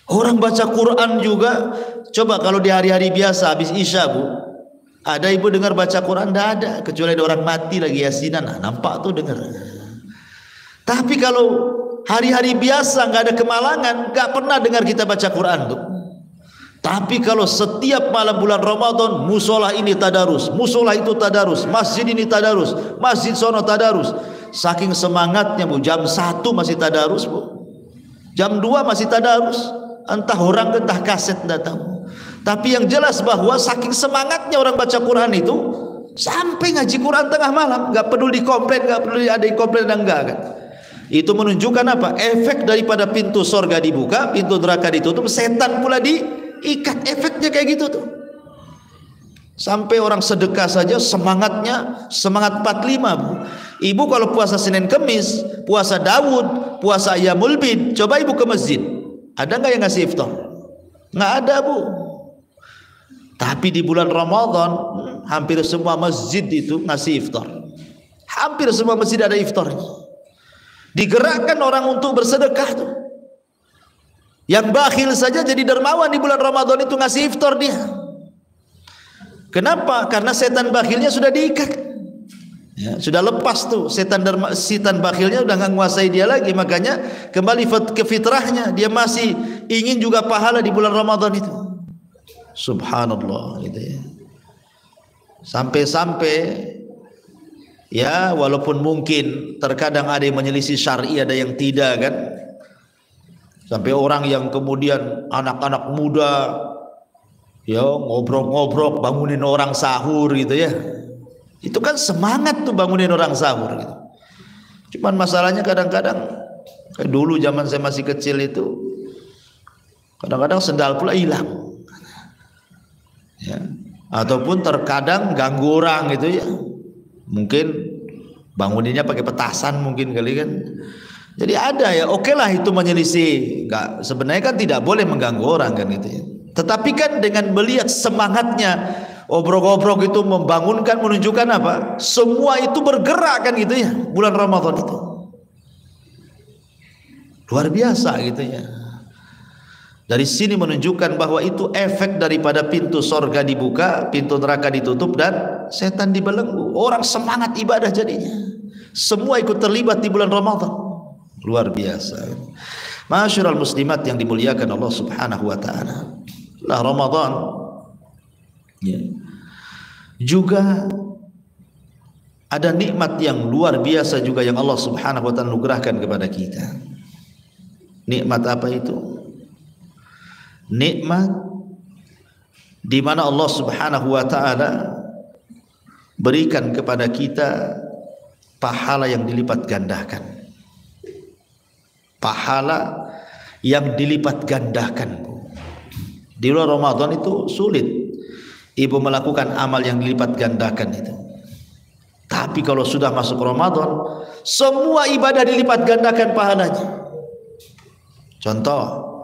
Orang baca Quran juga, coba kalau di hari-hari biasa habis Isya Bu, ada ibu dengar baca Quran? Tidak ada, kecuali ada orang mati lagi yasinan, nah, nampak tuh dengar. Tapi kalau hari-hari biasa nggak ada kemalangan, nggak pernah dengar kita baca Quran tuh. Tapi kalau setiap malam bulan Ramadan, musola ini tadarus, musola itu tadarus, masjid ini tadarus, masjid sono tadarus. Saking semangatnya Bu, jam 1 masih tadarus Bu, jam 2 masih tadarus. Entah orang entah kaset tidak tahu. Tapi yang jelas bahwa saking semangatnya orang baca Quran itu sampai ngaji Quran tengah malam, nggak peduli komplain, nggak peduli ada yang komplain dan enggak kan. Itu menunjukkan apa? Efek daripada pintu sorga dibuka, pintu neraka ditutup, setan pula diikat. Efeknya kayak gitu tuh. Sampai orang sedekah saja semangatnya semangat 45 Bu. Ibu kalau puasa Senin Kemis, puasa Daud, puasa Ayyamul Bid, coba ibu ke masjid, ada nggak yang ngasih iftar? Nggak ada Bu. Tapi di bulan Ramadan hampir semua masjid itu ngasih iftar. Hampir semua masjid ada iftarnya. Digerakkan orang untuk bersedekah tuh. Yang bakhil saja jadi dermawan di bulan Ramadan itu ngasih iftar dia. Kenapa? Karena setan bakhilnya sudah diikat. Ya, sudah lepas tuh setan bakhilnya udah nggak menguasai dia lagi, makanya kembali ke fitrahnya, dia masih ingin juga pahala di bulan Ramadan itu. Subhanallah gitu ya. Sampai-sampai ya walaupun mungkin terkadang ada yang menyelisih syar'i, ada yang tidak kan. Sampai orang yang kemudian anak-anak muda ya ngobrol-ngobrol bangunin orang sahur gitu ya. Itu kan semangat tuh bangunin orang sahur gitu. Cuman masalahnya kadang-kadang kayak dulu zaman saya masih kecil itu kadang-kadang sendal pula hilang. Ya. Ataupun terkadang ganggu orang gitu ya. Mungkin banguninnya pakai petasan mungkin kali kan. Jadi ada ya, oke lah itu menyelisih. Enggak, sebenarnya kan tidak boleh mengganggu orang kan gitu ya. Tetapi kan dengan melihat semangatnya obrok-obrok itu membangunkan, menunjukkan apa? Semua itu bergerak kan gitu ya, bulan Ramadan itu. Luar biasa gitu ya. Dari sini menunjukkan bahwa itu efek daripada pintu sorga dibuka, pintu neraka ditutup dan setan dibelenggu. Orang semangat ibadah jadinya. Semua ikut terlibat di bulan Ramadan. Luar biasa. Masyarul muslimat yang dimuliakan Allah Subhanahu wa taala. Lah Ramadan ya. Juga ada nikmat yang luar biasa juga yang Allah Subhanahu wa taala anugerahkan kepada kita. Nikmat apa itu? Nikmat di mana Allah Subhanahu wa taala berikan kepada kita pahala yang dilipat gandakan. Pahala yang dilipat gandakan. Di bulan Ramadan itu sulit ibu melakukan amal yang dilipat gandakan itu. Tapi kalau sudah masuk Ramadan, semua ibadah dilipat gandakan pahalanya. Contoh,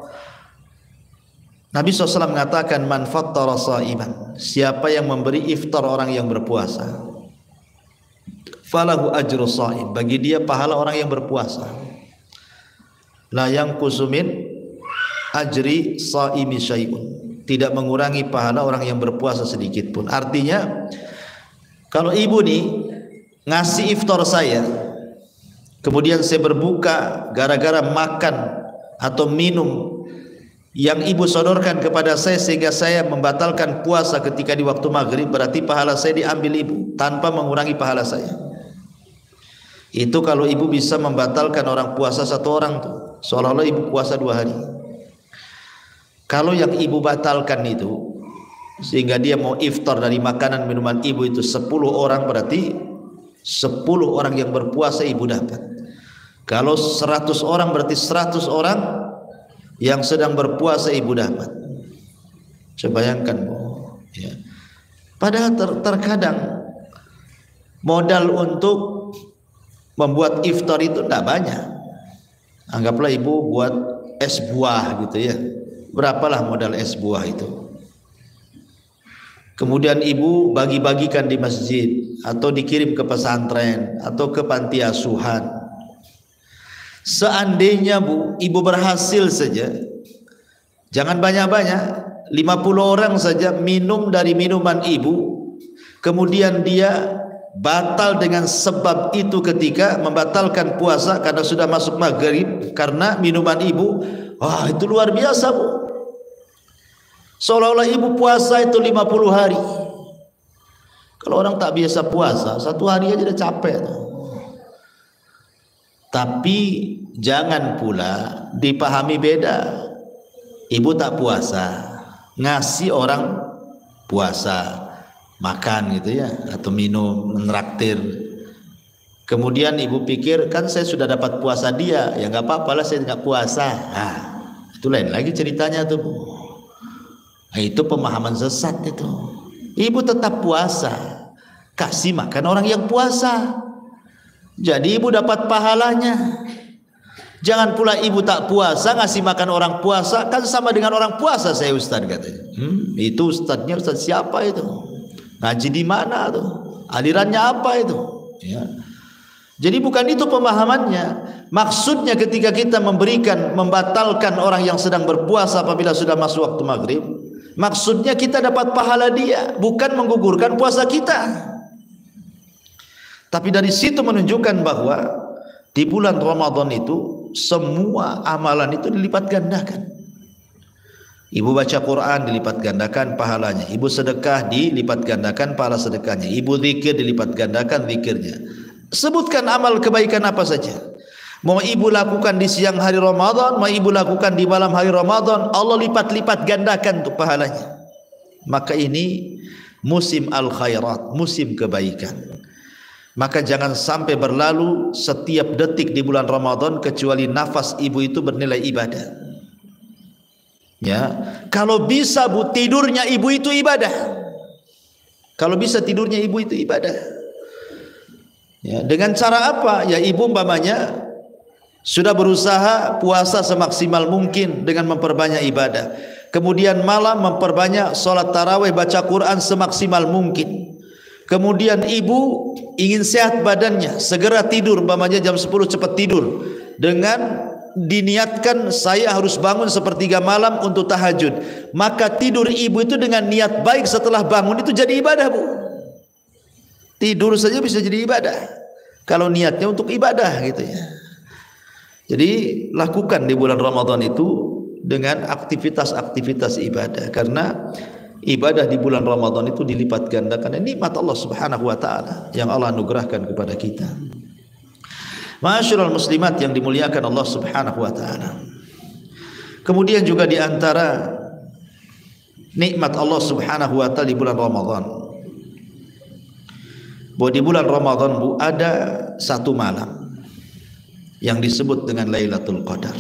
Nabi SAW mengatakan, man fattara sha'iman, siapa yang memberi iftar orang yang berpuasa, falahu ajru sha'im, bagi dia pahala orang yang berpuasa. La yanqusu min ajri sha'imi syai'un, tidak mengurangi pahala orang yang berpuasa sedikit pun. Artinya kalau ibu nih ngasih iftar saya, kemudian saya berbuka gara-gara makan atau minum yang ibu sodorkan kepada saya sehingga saya membatalkan puasa ketika di waktu maghrib, berarti pahala saya diambil ibu tanpa mengurangi pahala saya. Itu kalau ibu bisa membatalkan orang puasa satu orang tuh, seolah-olah ibu puasa 2 hari. Kalau yang ibu batalkan itu sehingga dia mau iftar dari makanan minuman ibu itu 10 orang, berarti 10 orang yang berpuasa ibu dapat. Kalau 100 orang berarti 100 orang yang sedang berpuasa ibu dapat. Coba bayangkan ya. Padahal terkadang modal untuk membuat iftar itu tidak banyak. Anggaplah ibu buat es buah gitu ya. Berapalah modal es buah itu? Kemudian ibu bagi-bagikan di masjid atau dikirim ke pesantren atau ke panti asuhan. Seandainya ibu berhasil saja Jangan banyak-banyak, 50 orang saja minum dari minuman ibu, kemudian dia batal dengan sebab itu ketika membatalkan puasa karena sudah masuk maghrib karena minuman ibu. Wah, itu luar biasa, Bu. Seolah-olah ibu puasa itu 50 hari. Kalau orang tak biasa puasa, 1 hari aja udah capek. Tapi jangan pula dipahami beda. Ibu tak puasa, ngasih orang puasa, makan gitu ya, atau minum, menraktir. Kemudian ibu pikir, kan saya sudah dapat puasa dia, ya nggak apa-apa lah saya nggak puasa. Nah, itu lain lagi ceritanya tuh, Bu. Nah, itu pemahaman sesat itu. Ibu tetap puasa, kasih makan orang yang puasa. Jadi ibu dapat pahalanya. Jangan pula ibu tak puasa ngasih makan orang puasa, kan sama dengan orang puasa saya Ustaz katanya. Itu ustadznya ustadz siapa itu? Ngaji di mana tuh? Alirannya apa itu? Ya. Jadi bukan itu pemahamannya. Maksudnya ketika kita membatalkan orang yang sedang berpuasa apabila sudah masuk waktu maghrib, maksudnya kita dapat pahala dia, bukan menggugurkan puasa kita. Tapi dari situ menunjukkan bahwa di bulan Ramadan itu semua amalan itu dilipat gandakan. Ibu baca Quran dilipat gandakan pahalanya, ibu sedekah dilipat gandakan pahala sedekahnya, ibu zikir dilipat gandakan zikirnya. Sebutkan amal kebaikan apa saja, mau ibu lakukan di siang hari Ramadan, mau ibu lakukan di malam hari Ramadan, Allah lipat-lipat gandakan untuk pahalanya. Maka ini musim al-khairat, musim kebaikan. Maka jangan sampai berlalu setiap detik di bulan Ramadan kecuali nafas ibu itu bernilai ibadah. Ya, kalau bisa Bu, tidurnya ibu itu ibadah. Kalau bisa tidurnya ibu itu ibadah. Ya, dengan cara apa? Ya, ibu umpamanya sudah berusaha puasa semaksimal mungkin dengan memperbanyak ibadah. Kemudian malam memperbanyak sholat tarawih, baca Quran semaksimal mungkin. Kemudian ibu ingin sehat badannya, segera tidur, umpamanya jam 10 cepat tidur, dengan diniatkan saya harus bangun sepertiga malam untuk tahajud. Maka tidur ibu itu dengan niat baik setelah bangun itu jadi ibadah, Bu. Tidur saja bisa jadi ibadah kalau niatnya untuk ibadah gitu ya. Jadi lakukan di bulan Ramadan itu dengan aktivitas-aktivitas ibadah, karena ibadah di bulan Ramadan itu dilipat gandakan. Ini nikmat Allah Subhanahu wa taala yang Allah anugerahkan kepada kita. Ma'asyiral muslimat yang dimuliakan Allah Subhanahu wa taala. Kemudian juga di antara nikmat Allah Subhanahu wa taala di bulan Ramadan, bahwa di bulan Ramadan, Bu, ada satu malam yang disebut dengan Lailatul Qadar.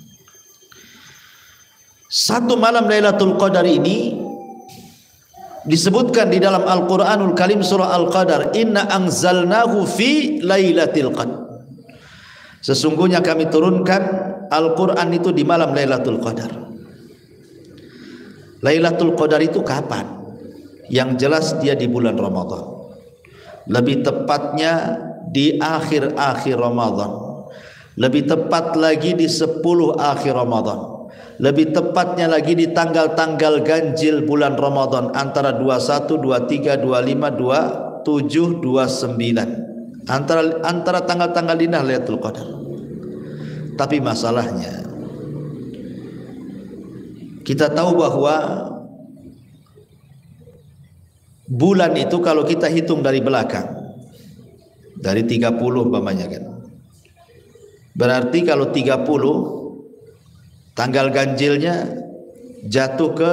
Satu malam Lailatul Qadar ini disebutkan di dalam Al-Qur'anul Karim surah Al-Qadar, inna anzalnahu fi lailatul qadar. Sesungguhnya kami turunkan Al-Qur'an itu di malam Lailatul Qadar. Lailatul Qadar itu kapan? Yang jelas dia di bulan Ramadan. Lebih tepatnya di akhir-akhir Ramadan. Lebih tepat lagi di 10 akhir Ramadan. Lebih tepatnya lagi di tanggal-tanggal ganjil bulan Ramadan, antara 21, 23, 25, 27, 29. Antara tanggal-tanggal ini Lailatul Qadar. Tapi masalahnya kita tahu bahwa bulan itu kalau kita hitung dari belakang, dari 30 umpamanya kan, berarti kalau 30 tanggal ganjilnya jatuh ke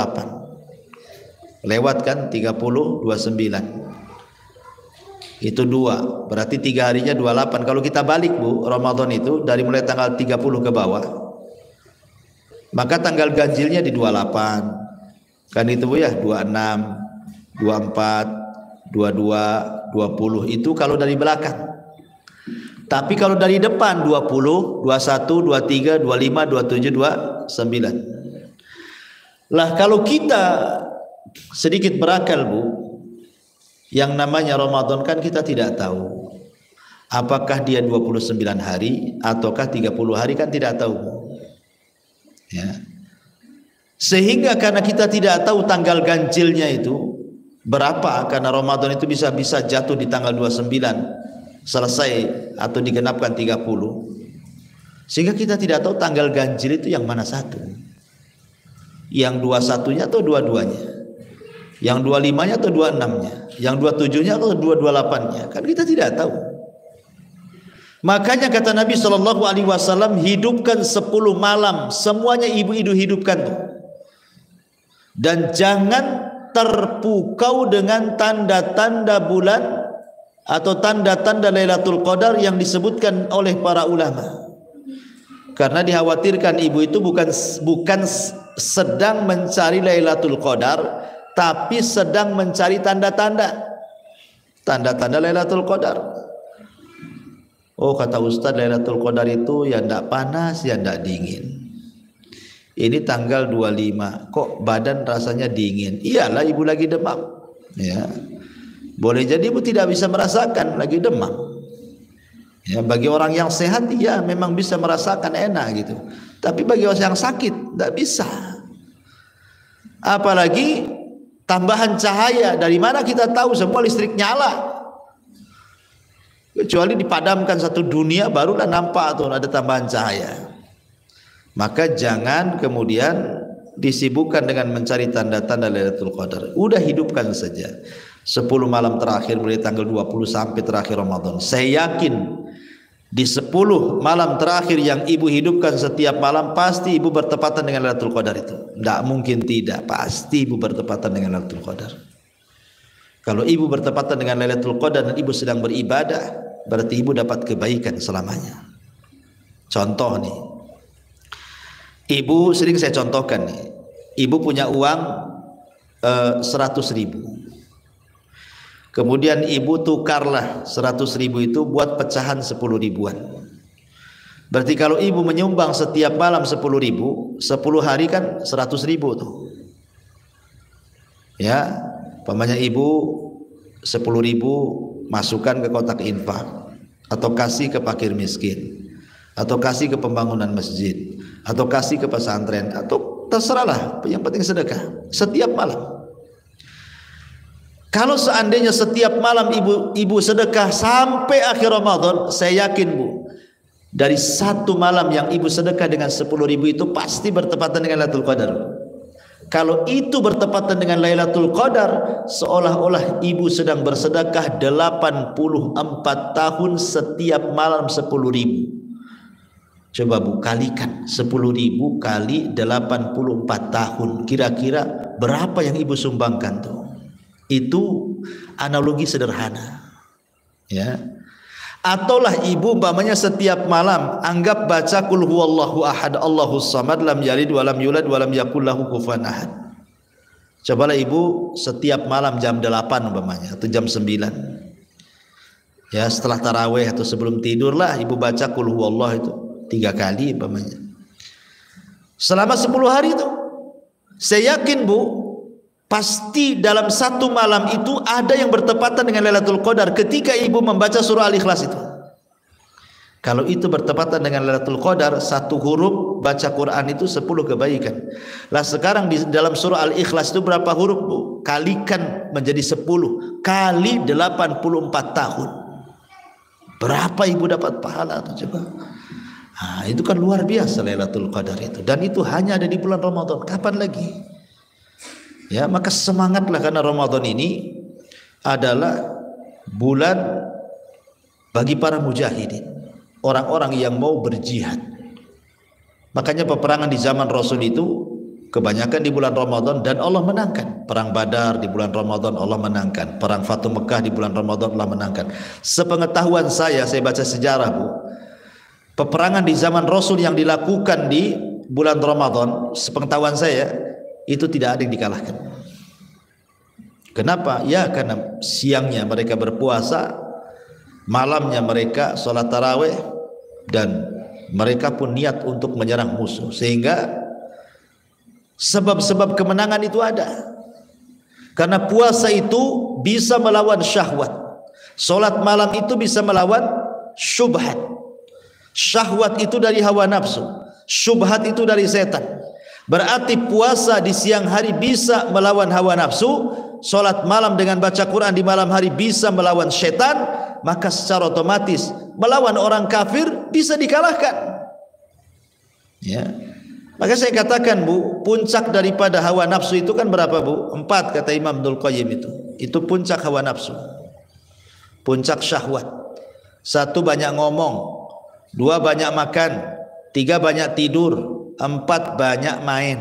28, lewat kan 30, 29, itu 2, berarti 3 harinya 28. Kalau kita balik, Bu, Ramadan itu dari mulai tanggal 30 ke bawah, maka tanggal ganjilnya di 28 kan itu, Bu, ya, 26, 24, 22, 20, itu kalau dari belakang. Tapi kalau dari depan 20, 21, 23, 25, 27, 29. Lah kalau kita sedikit berakal, Bu, yang namanya Ramadan kan kita tidak tahu apakah dia 29 hari ataukah 30 hari, kan tidak tahu, Bu. Ya. Sehingga karena kita tidak tahu tanggal ganjilnya itu berapa, karena Ramadan itu bisa jatuh di tanggal 29 selesai atau digenapkan 30, sehingga kita tidak tahu tanggal ganjil itu yang mana satu, yang 21-nya atau dua-duanya, yang 25-nya atau 26-nya, yang 27-nya atau 228-nya, kan kita tidak tahu. Makanya kata Nabi SAW, hidupkan 10 malam, semuanya ibu-ibu hidupkan tuh. Dan jangan terpukau dengan tanda-tanda bulan atau tanda-tanda Lailatul Qadar yang disebutkan oleh para ulama. Karena dikhawatirkan ibu itu bukan sedang mencari Lailatul Qadar, tapi sedang mencari tanda-tanda Lailatul Qadar. Oh, kata Ustaz, Lailatul Qadar itu ya ndak panas ya ndak dingin. Ini tanggal 25, kok badan rasanya dingin? Iyalah, ibu lagi demam. Ya, boleh jadi ibu tidak bisa merasakan lagi demam. Ya, bagi orang yang sehat ya memang bisa merasakan enak gitu. Tapi bagi orang yang sakit tidak bisa. Apalagi tambahan cahaya, dari mana kita tahu? Semua listrik nyala. Kecuali dipadamkan satu dunia barulah nampak tuh ada tambahan cahaya. Maka jangan kemudian disibukkan dengan mencari tanda-tanda Lailatul Qadar. Udah hidupkan saja 10 malam terakhir mulai tanggal 20 sampai terakhir Ramadan. Saya yakin di 10 malam terakhir yang ibu hidupkan setiap malam, pasti ibu bertepatan dengan Lailatul Qadar itu. Tidak mungkin tidak, pasti ibu bertepatan dengan Lailatul Qadar. Kalau ibu bertepatan dengan Lailatul Qadar dan ibu sedang beribadah, berarti ibu dapat kebaikan selamanya. Contoh nih, ibu sering saya contohkan nih, ibu punya uang 100.000, kemudian ibu tukarlah 100.000 itu buat pecahan 10 ribuan. Berarti kalau ibu menyumbang setiap malam 10.000, 10 hari kan 100.000 tuh. Ya, pamannya ibu 10.000 masukkan ke kotak infak, atau kasih ke fakir miskin, atau kasih ke pembangunan masjid, atau kasih ke pesantren, atau terserahlah, yang penting sedekah setiap malam. Kalau seandainya setiap malam ibu sedekah sampai akhir Ramadan, saya yakin Bu, dari satu malam yang ibu sedekah dengan 10.000 itu pasti bertepatan dengan Lailatul Qadar. Kalau itu bertepatan dengan Lailatul Qadar, seolah-olah ibu sedang bersedekah 84 tahun setiap malam 10.000. Coba Bu kalikan 10.000 kali 84 tahun, kira-kira berapa yang ibu sumbangkan tuh? Itu analogi sederhana, ya. Ataulah ibu umpamanya setiap malam anggap baca qul huwallahu ahad Allahus samad lam yalid walam yulad walam yakul lahu kufuwan ahad. Cobalah ibu setiap malam jam 8 umpamanya atau jam 9, ya, setelah tarawih atau sebelum tidurlah ibu baca qul huwallah itu 3 kali umpamanya selama 10 hari itu. Saya yakin Bu, pasti dalam satu malam itu ada yang bertepatan dengan Lailatul Qadar ketika ibu membaca surah Al-Ikhlas itu. Kalau itu bertepatan dengan Lailatul Qadar, satu huruf baca Quran itu 10 kebaikan. Lah sekarang di dalam surah Al-Ikhlas itu berapa huruf Bu? Kalikan menjadi 10 kali 84 tahun. Berapa ibu dapat pahala tuh coba? Nah, itu kan luar biasa Lailatul Qadar itu. Dan itu hanya ada di bulan Ramadan. Kapan lagi? Ya, maka semangatlah, karena Ramadan ini adalah bulan bagi para mujahidin, orang-orang yang mau berjihad. Makanya peperangan di zaman Rasul itu kebanyakan di bulan Ramadan dan Allah menangkan. Perang Badar di bulan Ramadan Allah menangkan. Perang Fatu Mekah di bulan Ramadan Allah menangkan. Sepengetahuan saya baca sejarah Bu, peperangan di zaman Rasul yang dilakukan di bulan Ramadan, sepengetahuan saya itu tidak ada yang dikalahkan. Kenapa? Ya karena siangnya mereka berpuasa, malamnya mereka sholat tarawih, dan mereka pun niat untuk menyerang musuh, sehingga sebab-sebab kemenangan itu ada. Karena puasa itu bisa melawan syahwat, sholat malam itu bisa melawan syubhat. Syahwat itu dari hawa nafsu, syubhat itu dari setan. Berarti puasa di siang hari bisa melawan hawa nafsu, salat malam dengan baca Quran di malam hari bisa melawan setan, maka secara otomatis melawan orang kafir bisa dikalahkan. Ya. Maka saya katakan Bu, puncak daripada hawa nafsu itu kan berapa Bu? 4 kata Imam Ibnul Qayyim itu. Itu puncak hawa nafsu. Puncak syahwat. 1 banyak ngomong, 2 banyak makan, 3 banyak tidur, 4 banyak main.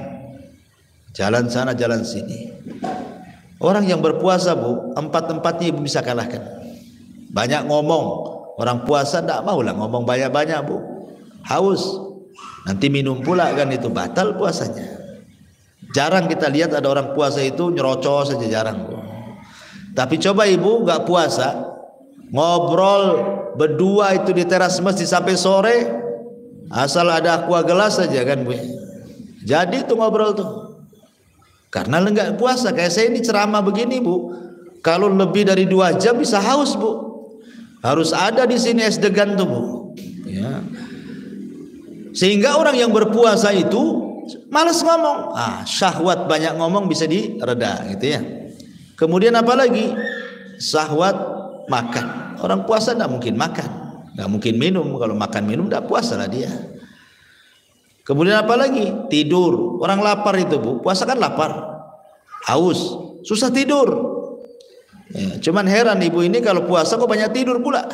Jalan sana jalan sini. Orang yang berpuasa Bu, 4-empatnya Ibu bisa kalahkan. Banyak ngomong, orang puasa tidak maulah ngomong banyak-banyak Bu. Haus. Nanti minum pula kan, itu batal puasanya. Jarang kita lihat ada orang puasa itu nyerocos saja, jarang Bu. Tapi coba Ibu gak puasa, ngobrol berdua itu di teras masjid sampai sore, asal ada aqua gelas saja kan Bu. Jadi itu ngobrol tuh. Karena enggak puasa. Kayak saya ini ceramah begini Bu, kalau lebih dari 2 jam bisa haus Bu. Harus ada di sini es degan tuh Bu. Ya. Sehingga orang yang berpuasa itu malas ngomong. Syahwat banyak ngomong bisa direda gitu ya. Kemudian apa lagi? Syahwat makan. Orang puasa tidak mungkin makan, tidak mungkin minum. Kalau makan minum tidak puasa lah dia. Kemudian apa lagi? Tidur. Orang lapar itu Bu, puasa kan lapar, haus, susah tidur. Ya, cuman heran Ibu ini kalau puasa kok banyak tidur pula.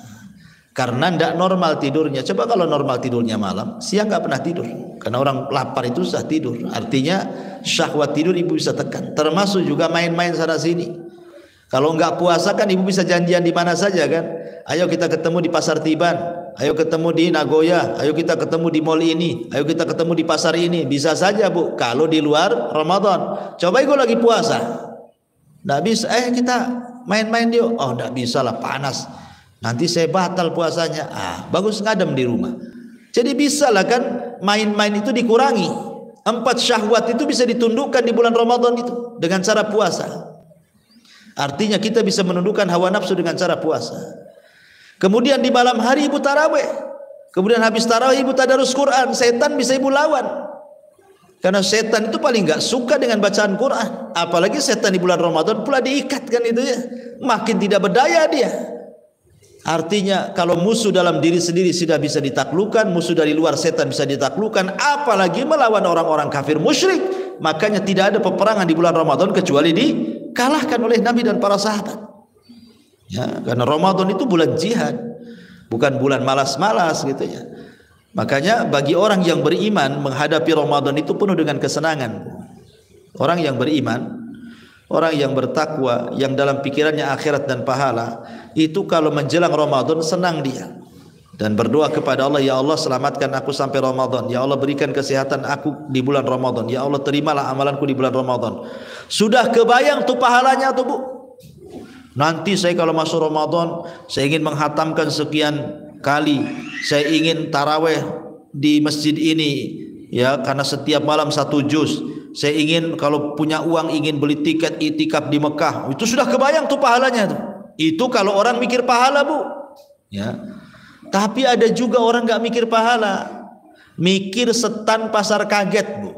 Karena tidak normal tidurnya. Coba kalau normal tidurnya malam, siang nggak pernah tidur. Karena orang lapar itu susah tidur. Artinya syahwat tidur Ibu bisa tekan. Termasuk juga main-main sana sini. Kalau nggak puasa kan Ibu bisa janjian di mana saja kan. Ayo kita ketemu di Pasar Tiban, ayo ketemu di Nagoya, ayo kita ketemu di mall ini, ayo kita ketemu di pasar ini. Bisa saja Bu, kalau di luar Ramadan. Coba Ibu lagi puasa, nggak bisa. Kita main-main yuk. Oh nggak bisa lah, panas. Nanti saya batal puasanya. Bagus ngadem di rumah. Jadi bisa lah kan, main-main itu dikurangi. 4 syahwat itu bisa ditundukkan di bulan Ramadan itu dengan cara puasa. Artinya kita bisa menundukkan hawa nafsu dengan cara puasa. Kemudian di malam hari Ibu tarawih. Kemudian habis tarawih Ibu tadarus Quran. Setan bisa Ibu lawan. Karena setan itu paling nggak suka dengan bacaan Quran. Apalagi setan di bulan Ramadan pula diikat kan itu ya. Makin tidak berdaya dia. Artinya kalau musuh dalam diri sendiri sudah bisa ditaklukkan, musuh dari luar setan bisa ditaklukkan, apalagi melawan orang-orang kafir musyrik. Makanya tidak ada peperangan di bulan Ramadan kecuali dikalahkan oleh Nabi dan para sahabat. Ya, karena Ramadan itu bulan jihad, bukan bulan malas-malas gitu ya. Makanya bagi orang yang beriman menghadapi Ramadan itu penuh dengan kesenangan. Orang yang beriman, orang yang bertakwa, yang dalam pikirannya akhirat dan pahala, itu kalau menjelang Ramadan senang dia dan berdoa kepada Allah, ya Allah selamatkan aku sampai Ramadan, ya Allah berikan kesehatan aku di bulan Ramadan, ya Allah terimalah amalanku di bulan Ramadan. Sudah kebayang tuh pahalanya tuh Bu. Nanti saya kalau masuk Ramadan, saya ingin menghatamkan sekian kali, saya ingin taraweh di masjid ini ya, karena setiap malam 1 juz. Saya ingin kalau punya uang ingin beli tiket itikaf di Mekah. Itu sudah kebayang tuh pahalanya tuh. Itu kalau orang mikir pahala Bu. Ya. Tapi ada juga orang nggak mikir pahala, mikir setan pasar kaget Bu.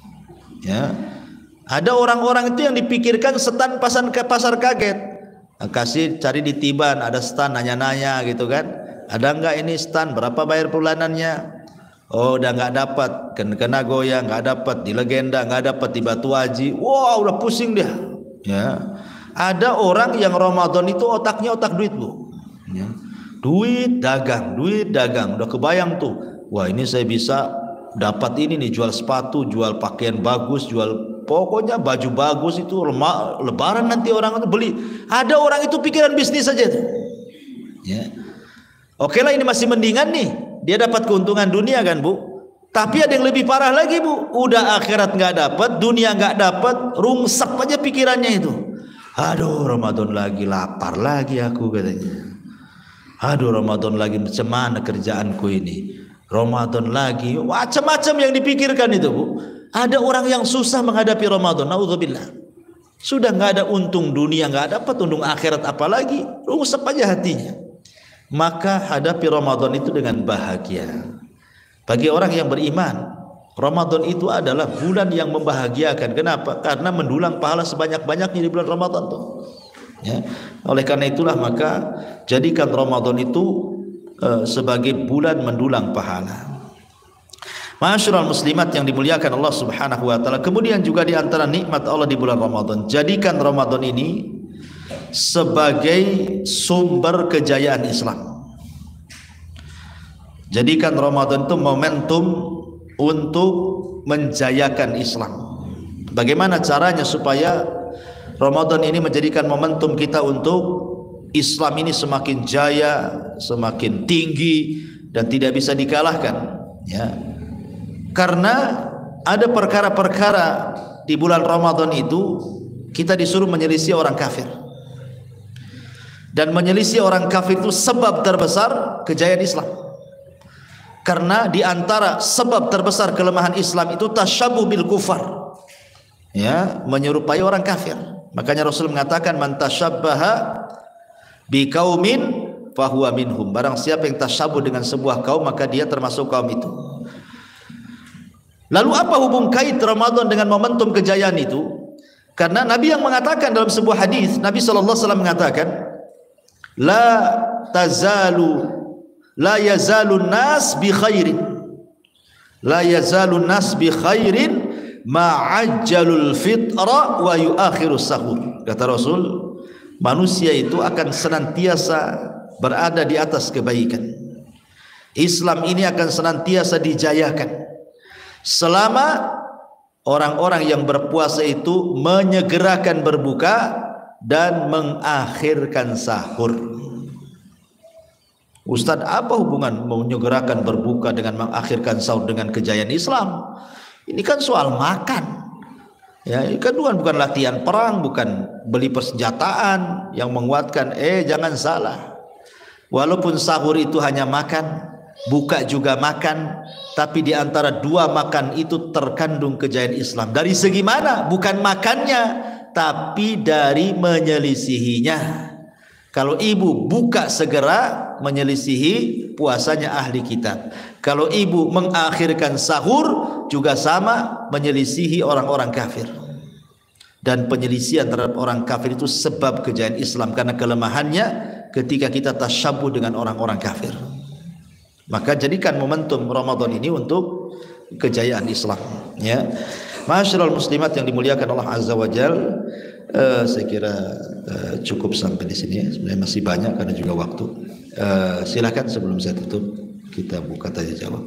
Ya. Ada orang-orang itu yang dipikirkan setan pasar kaget. Kasih cari di Tiban ada stan, nanya-nanya gitu kan. Ada nggak ini stan? Berapa bayar bulanannya? Oh udah nggak dapat, kena Goya nggak dapat, di Legenda nggak dapat, di Batu Haji, wah udah pusing dia. Ya, ada orang yang Ramadan itu otaknya otak duit Bu. Ya. Duit dagang, udah kebayang tuh. Wah ini saya bisa dapat ini nih, jual sepatu, jual pakaian bagus, jual pokoknya baju bagus itu lebaran nanti orang itu beli. Ada orang itu pikiran bisnis saja tuh. Ya. Oke lah ini masih mendingan nih. Dia dapat keuntungan dunia kan Bu. Tapi ada yang lebih parah lagi Bu. Udah akhirat nggak dapat, dunia nggak dapat, rungsek aja pikirannya itu. Aduh Ramadan lagi, lapar lagi aku katanya. Aduh Ramadan lagi, macam mana kerjaanku ini. Ramadan lagi, macam-macam yang dipikirkan itu Bu. Ada orang yang susah menghadapi Ramadan. Naudzubillah. Sudah nggak ada untung dunia, nggak dapat untung akhirat apalagi, rungsek aja hatinya. Maka hadapi Ramadan itu dengan bahagia. Bagi orang yang beriman, Ramadan itu adalah bulan yang membahagiakan. Kenapa? Karena mendulang pahala sebanyak-banyaknya di bulan Ramadan tuh. Ya. Oleh karena itulah maka jadikan Ramadan itu sebagai bulan mendulang pahala. Ma'asyiral muslimat yang dimuliakan Allah Subhanahu wa taala. Kemudian juga di antara nikmat Allah di bulan Ramadan, jadikan Ramadan ini sebagai sumber kejayaan Islam. Jadikan Ramadan itu momentum untuk menjayakan Islam. Bagaimana caranya supaya Ramadan ini menjadikan momentum kita untuk Islam ini semakin jaya, semakin tinggi dan tidak bisa dikalahkan, ya. Karena ada perkara-perkara di bulan Ramadan itu kita disuruh menyelisih orang kafir. Dan menyelisih orang kafir itu sebab terbesar kejayaan Islam. Karena di antara sebab terbesar kelemahan Islam itu tasyabuh bil kufar. Ya, menyerupai orang kafir. Makanya Rasul mengatakan man tasyabbaha biqaumin fahuwa minhum. Barang siapa yang tasyabuh dengan sebuah kaum maka dia termasuk kaum itu. Lalu apa hubung kait Ramadan dengan momentum kejayaan itu? Karena Nabi yang mengatakan dalam sebuah hadis, Nabi sallallahu alaihi wasallam mengatakan, la yazalun nas bi khairin. La yazalun nas bi khairin ma'ajjalul fitra wa yuakhirus sahur. Kata Rasul, manusia itu akan senantiasa berada di atas kebaikan. Islam ini akan senantiasa dijayakan selama orang-orang yang berpuasa itu menyegerakan berbuka dan mengakhirkan sahur. Ustaz, apa hubungan menyegerakan berbuka dengan mengakhirkan sahur dengan kejayaan Islam? Ini kan soal makan. Ya, ini kan bukan latihan perang, bukan beli persenjataan yang menguatkan. Jangan salah. Walaupun sahur itu hanya makan, buka juga makan, tapi di antara dua makan itu terkandung kejayaan Islam. Dari segi mana? Bukan makannya, tapi dari menyelisihinya. Kalau ibu buka segera, menyelisihi puasanya ahli kitab. Kalau ibu mengakhirkan sahur, juga sama, menyelisihi orang-orang kafir. Dan penyelisihan terhadap orang kafir itu sebab kejayaan Islam, karena kelemahannya ketika kita tasyabuh dengan orang-orang kafir. Maka jadikan momentum Ramadan ini untuk kejayaan Islam, ya. Ma'asyiral muslimat yang dimuliakan Allah Azza wa Jalla, saya kira cukup sampai di sini ya. Sebenarnya masih banyak karena juga waktu. Silakan sebelum saya tutup kita buka tanya jawab.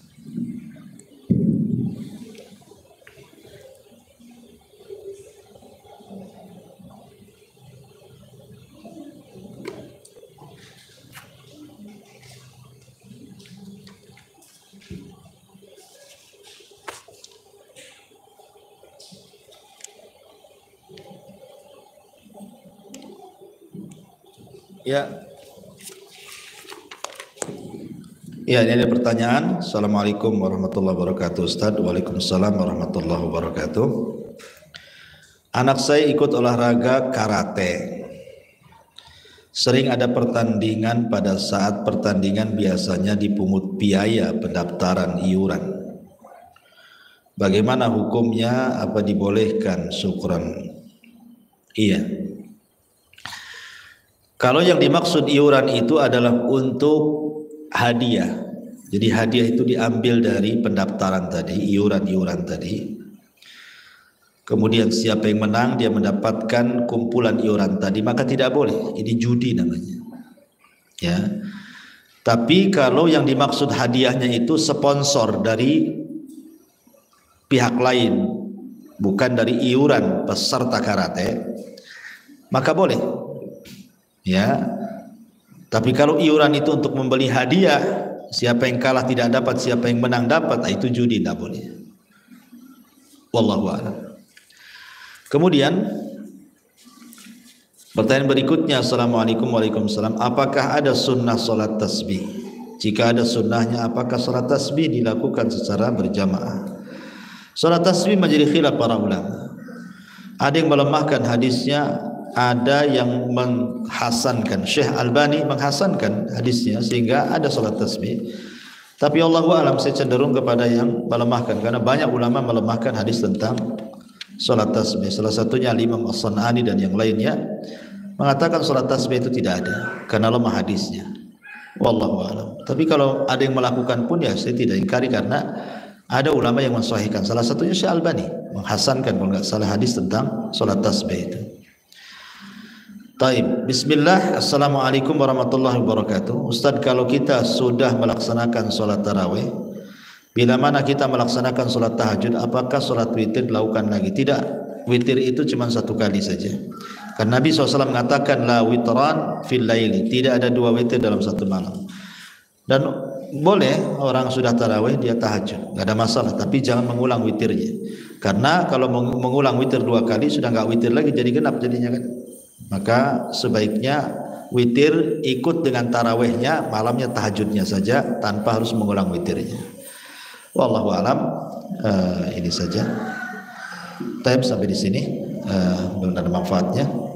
Ya, ini ada pertanyaan. Assalamualaikum warahmatullahi wabarakatuh, Ustaz. Waalaikumsalam warahmatullahi wabarakatuh. Anak saya ikut olahraga karate. Sering ada pertandingan, pada saat pertandingan biasanya dipungut biaya pendaftaran iuran. Bagaimana hukumnya? Apa dibolehkan? Syukran. Iya. Kalau yang dimaksud iuran itu adalah untuk hadiah. Jadi hadiah itu diambil dari pendaftaran tadi, iuran-iuran tadi. Kemudian siapa yang menang dia mendapatkan kumpulan iuran tadi, maka tidak boleh. Ini judi namanya. Ya. Tapi kalau yang dimaksud hadiahnya itu sponsor dari pihak lain, bukan dari iuran peserta karate, maka boleh. Ya, tapi kalau iuran itu untuk membeli hadiah, siapa yang kalah tidak dapat, siapa yang menang dapat, itu judi, tidak boleh. Wallahu a'lam. Kemudian pertanyaan berikutnya, Assalamualaikum warahmatullahi wabarakatuh. Apakah ada sunnah salat tasbih? Jika ada sunnahnya, apakah salat tasbih dilakukan secara berjamaah? Salat tasbih menjadi khilaf para ulama. Ada yang melemahkan hadisnya, ada yang menghasankan. Syekh Albani menghasankan hadisnya sehingga ada salat tasbih. Tapi Allahu a'lam, saya cenderung kepada yang melemahkan, karena banyak ulama melemahkan hadis tentang salat tasbih. Salah satunya Imam As-San'ani dan yang lainnya mengatakan salat tasbih itu tidak ada karena lemah hadisnya. Wallahu a'lam. Tapi kalau ada yang melakukan pun ya saya tidak ingkari, karena ada ulama yang mensahihkan. Salah satunya Syekh Albani menghasankan kalau enggak salah hadis tentang salat tasbih itu. Taib. Bismillah. Assalamualaikum warahmatullahi wabarakatuh. Ustaz, kalau kita sudah melaksanakan salat tarawih, bila mana kita melaksanakan salat tahajud, apakah salat witir dilakukan lagi? Tidak. Witir itu cuma satu kali saja. Karena Nabi SAW mengatakan la witran fil laili, tidak ada dua witir dalam satu malam. Dan boleh orang sudah tarawih dia tahajud, nggak ada masalah, tapi jangan mengulang witirnya. Karena kalau mengulang witir dua kali sudah nggak witir lagi, jadi genap jadinya kan. Maka sebaiknya witir ikut dengan tarawihnya, malamnya tahajudnya saja tanpa harus mengulang witirnya. Wallahu alam. Ini saja. Time sampai di sini. Belum ada manfaatnya.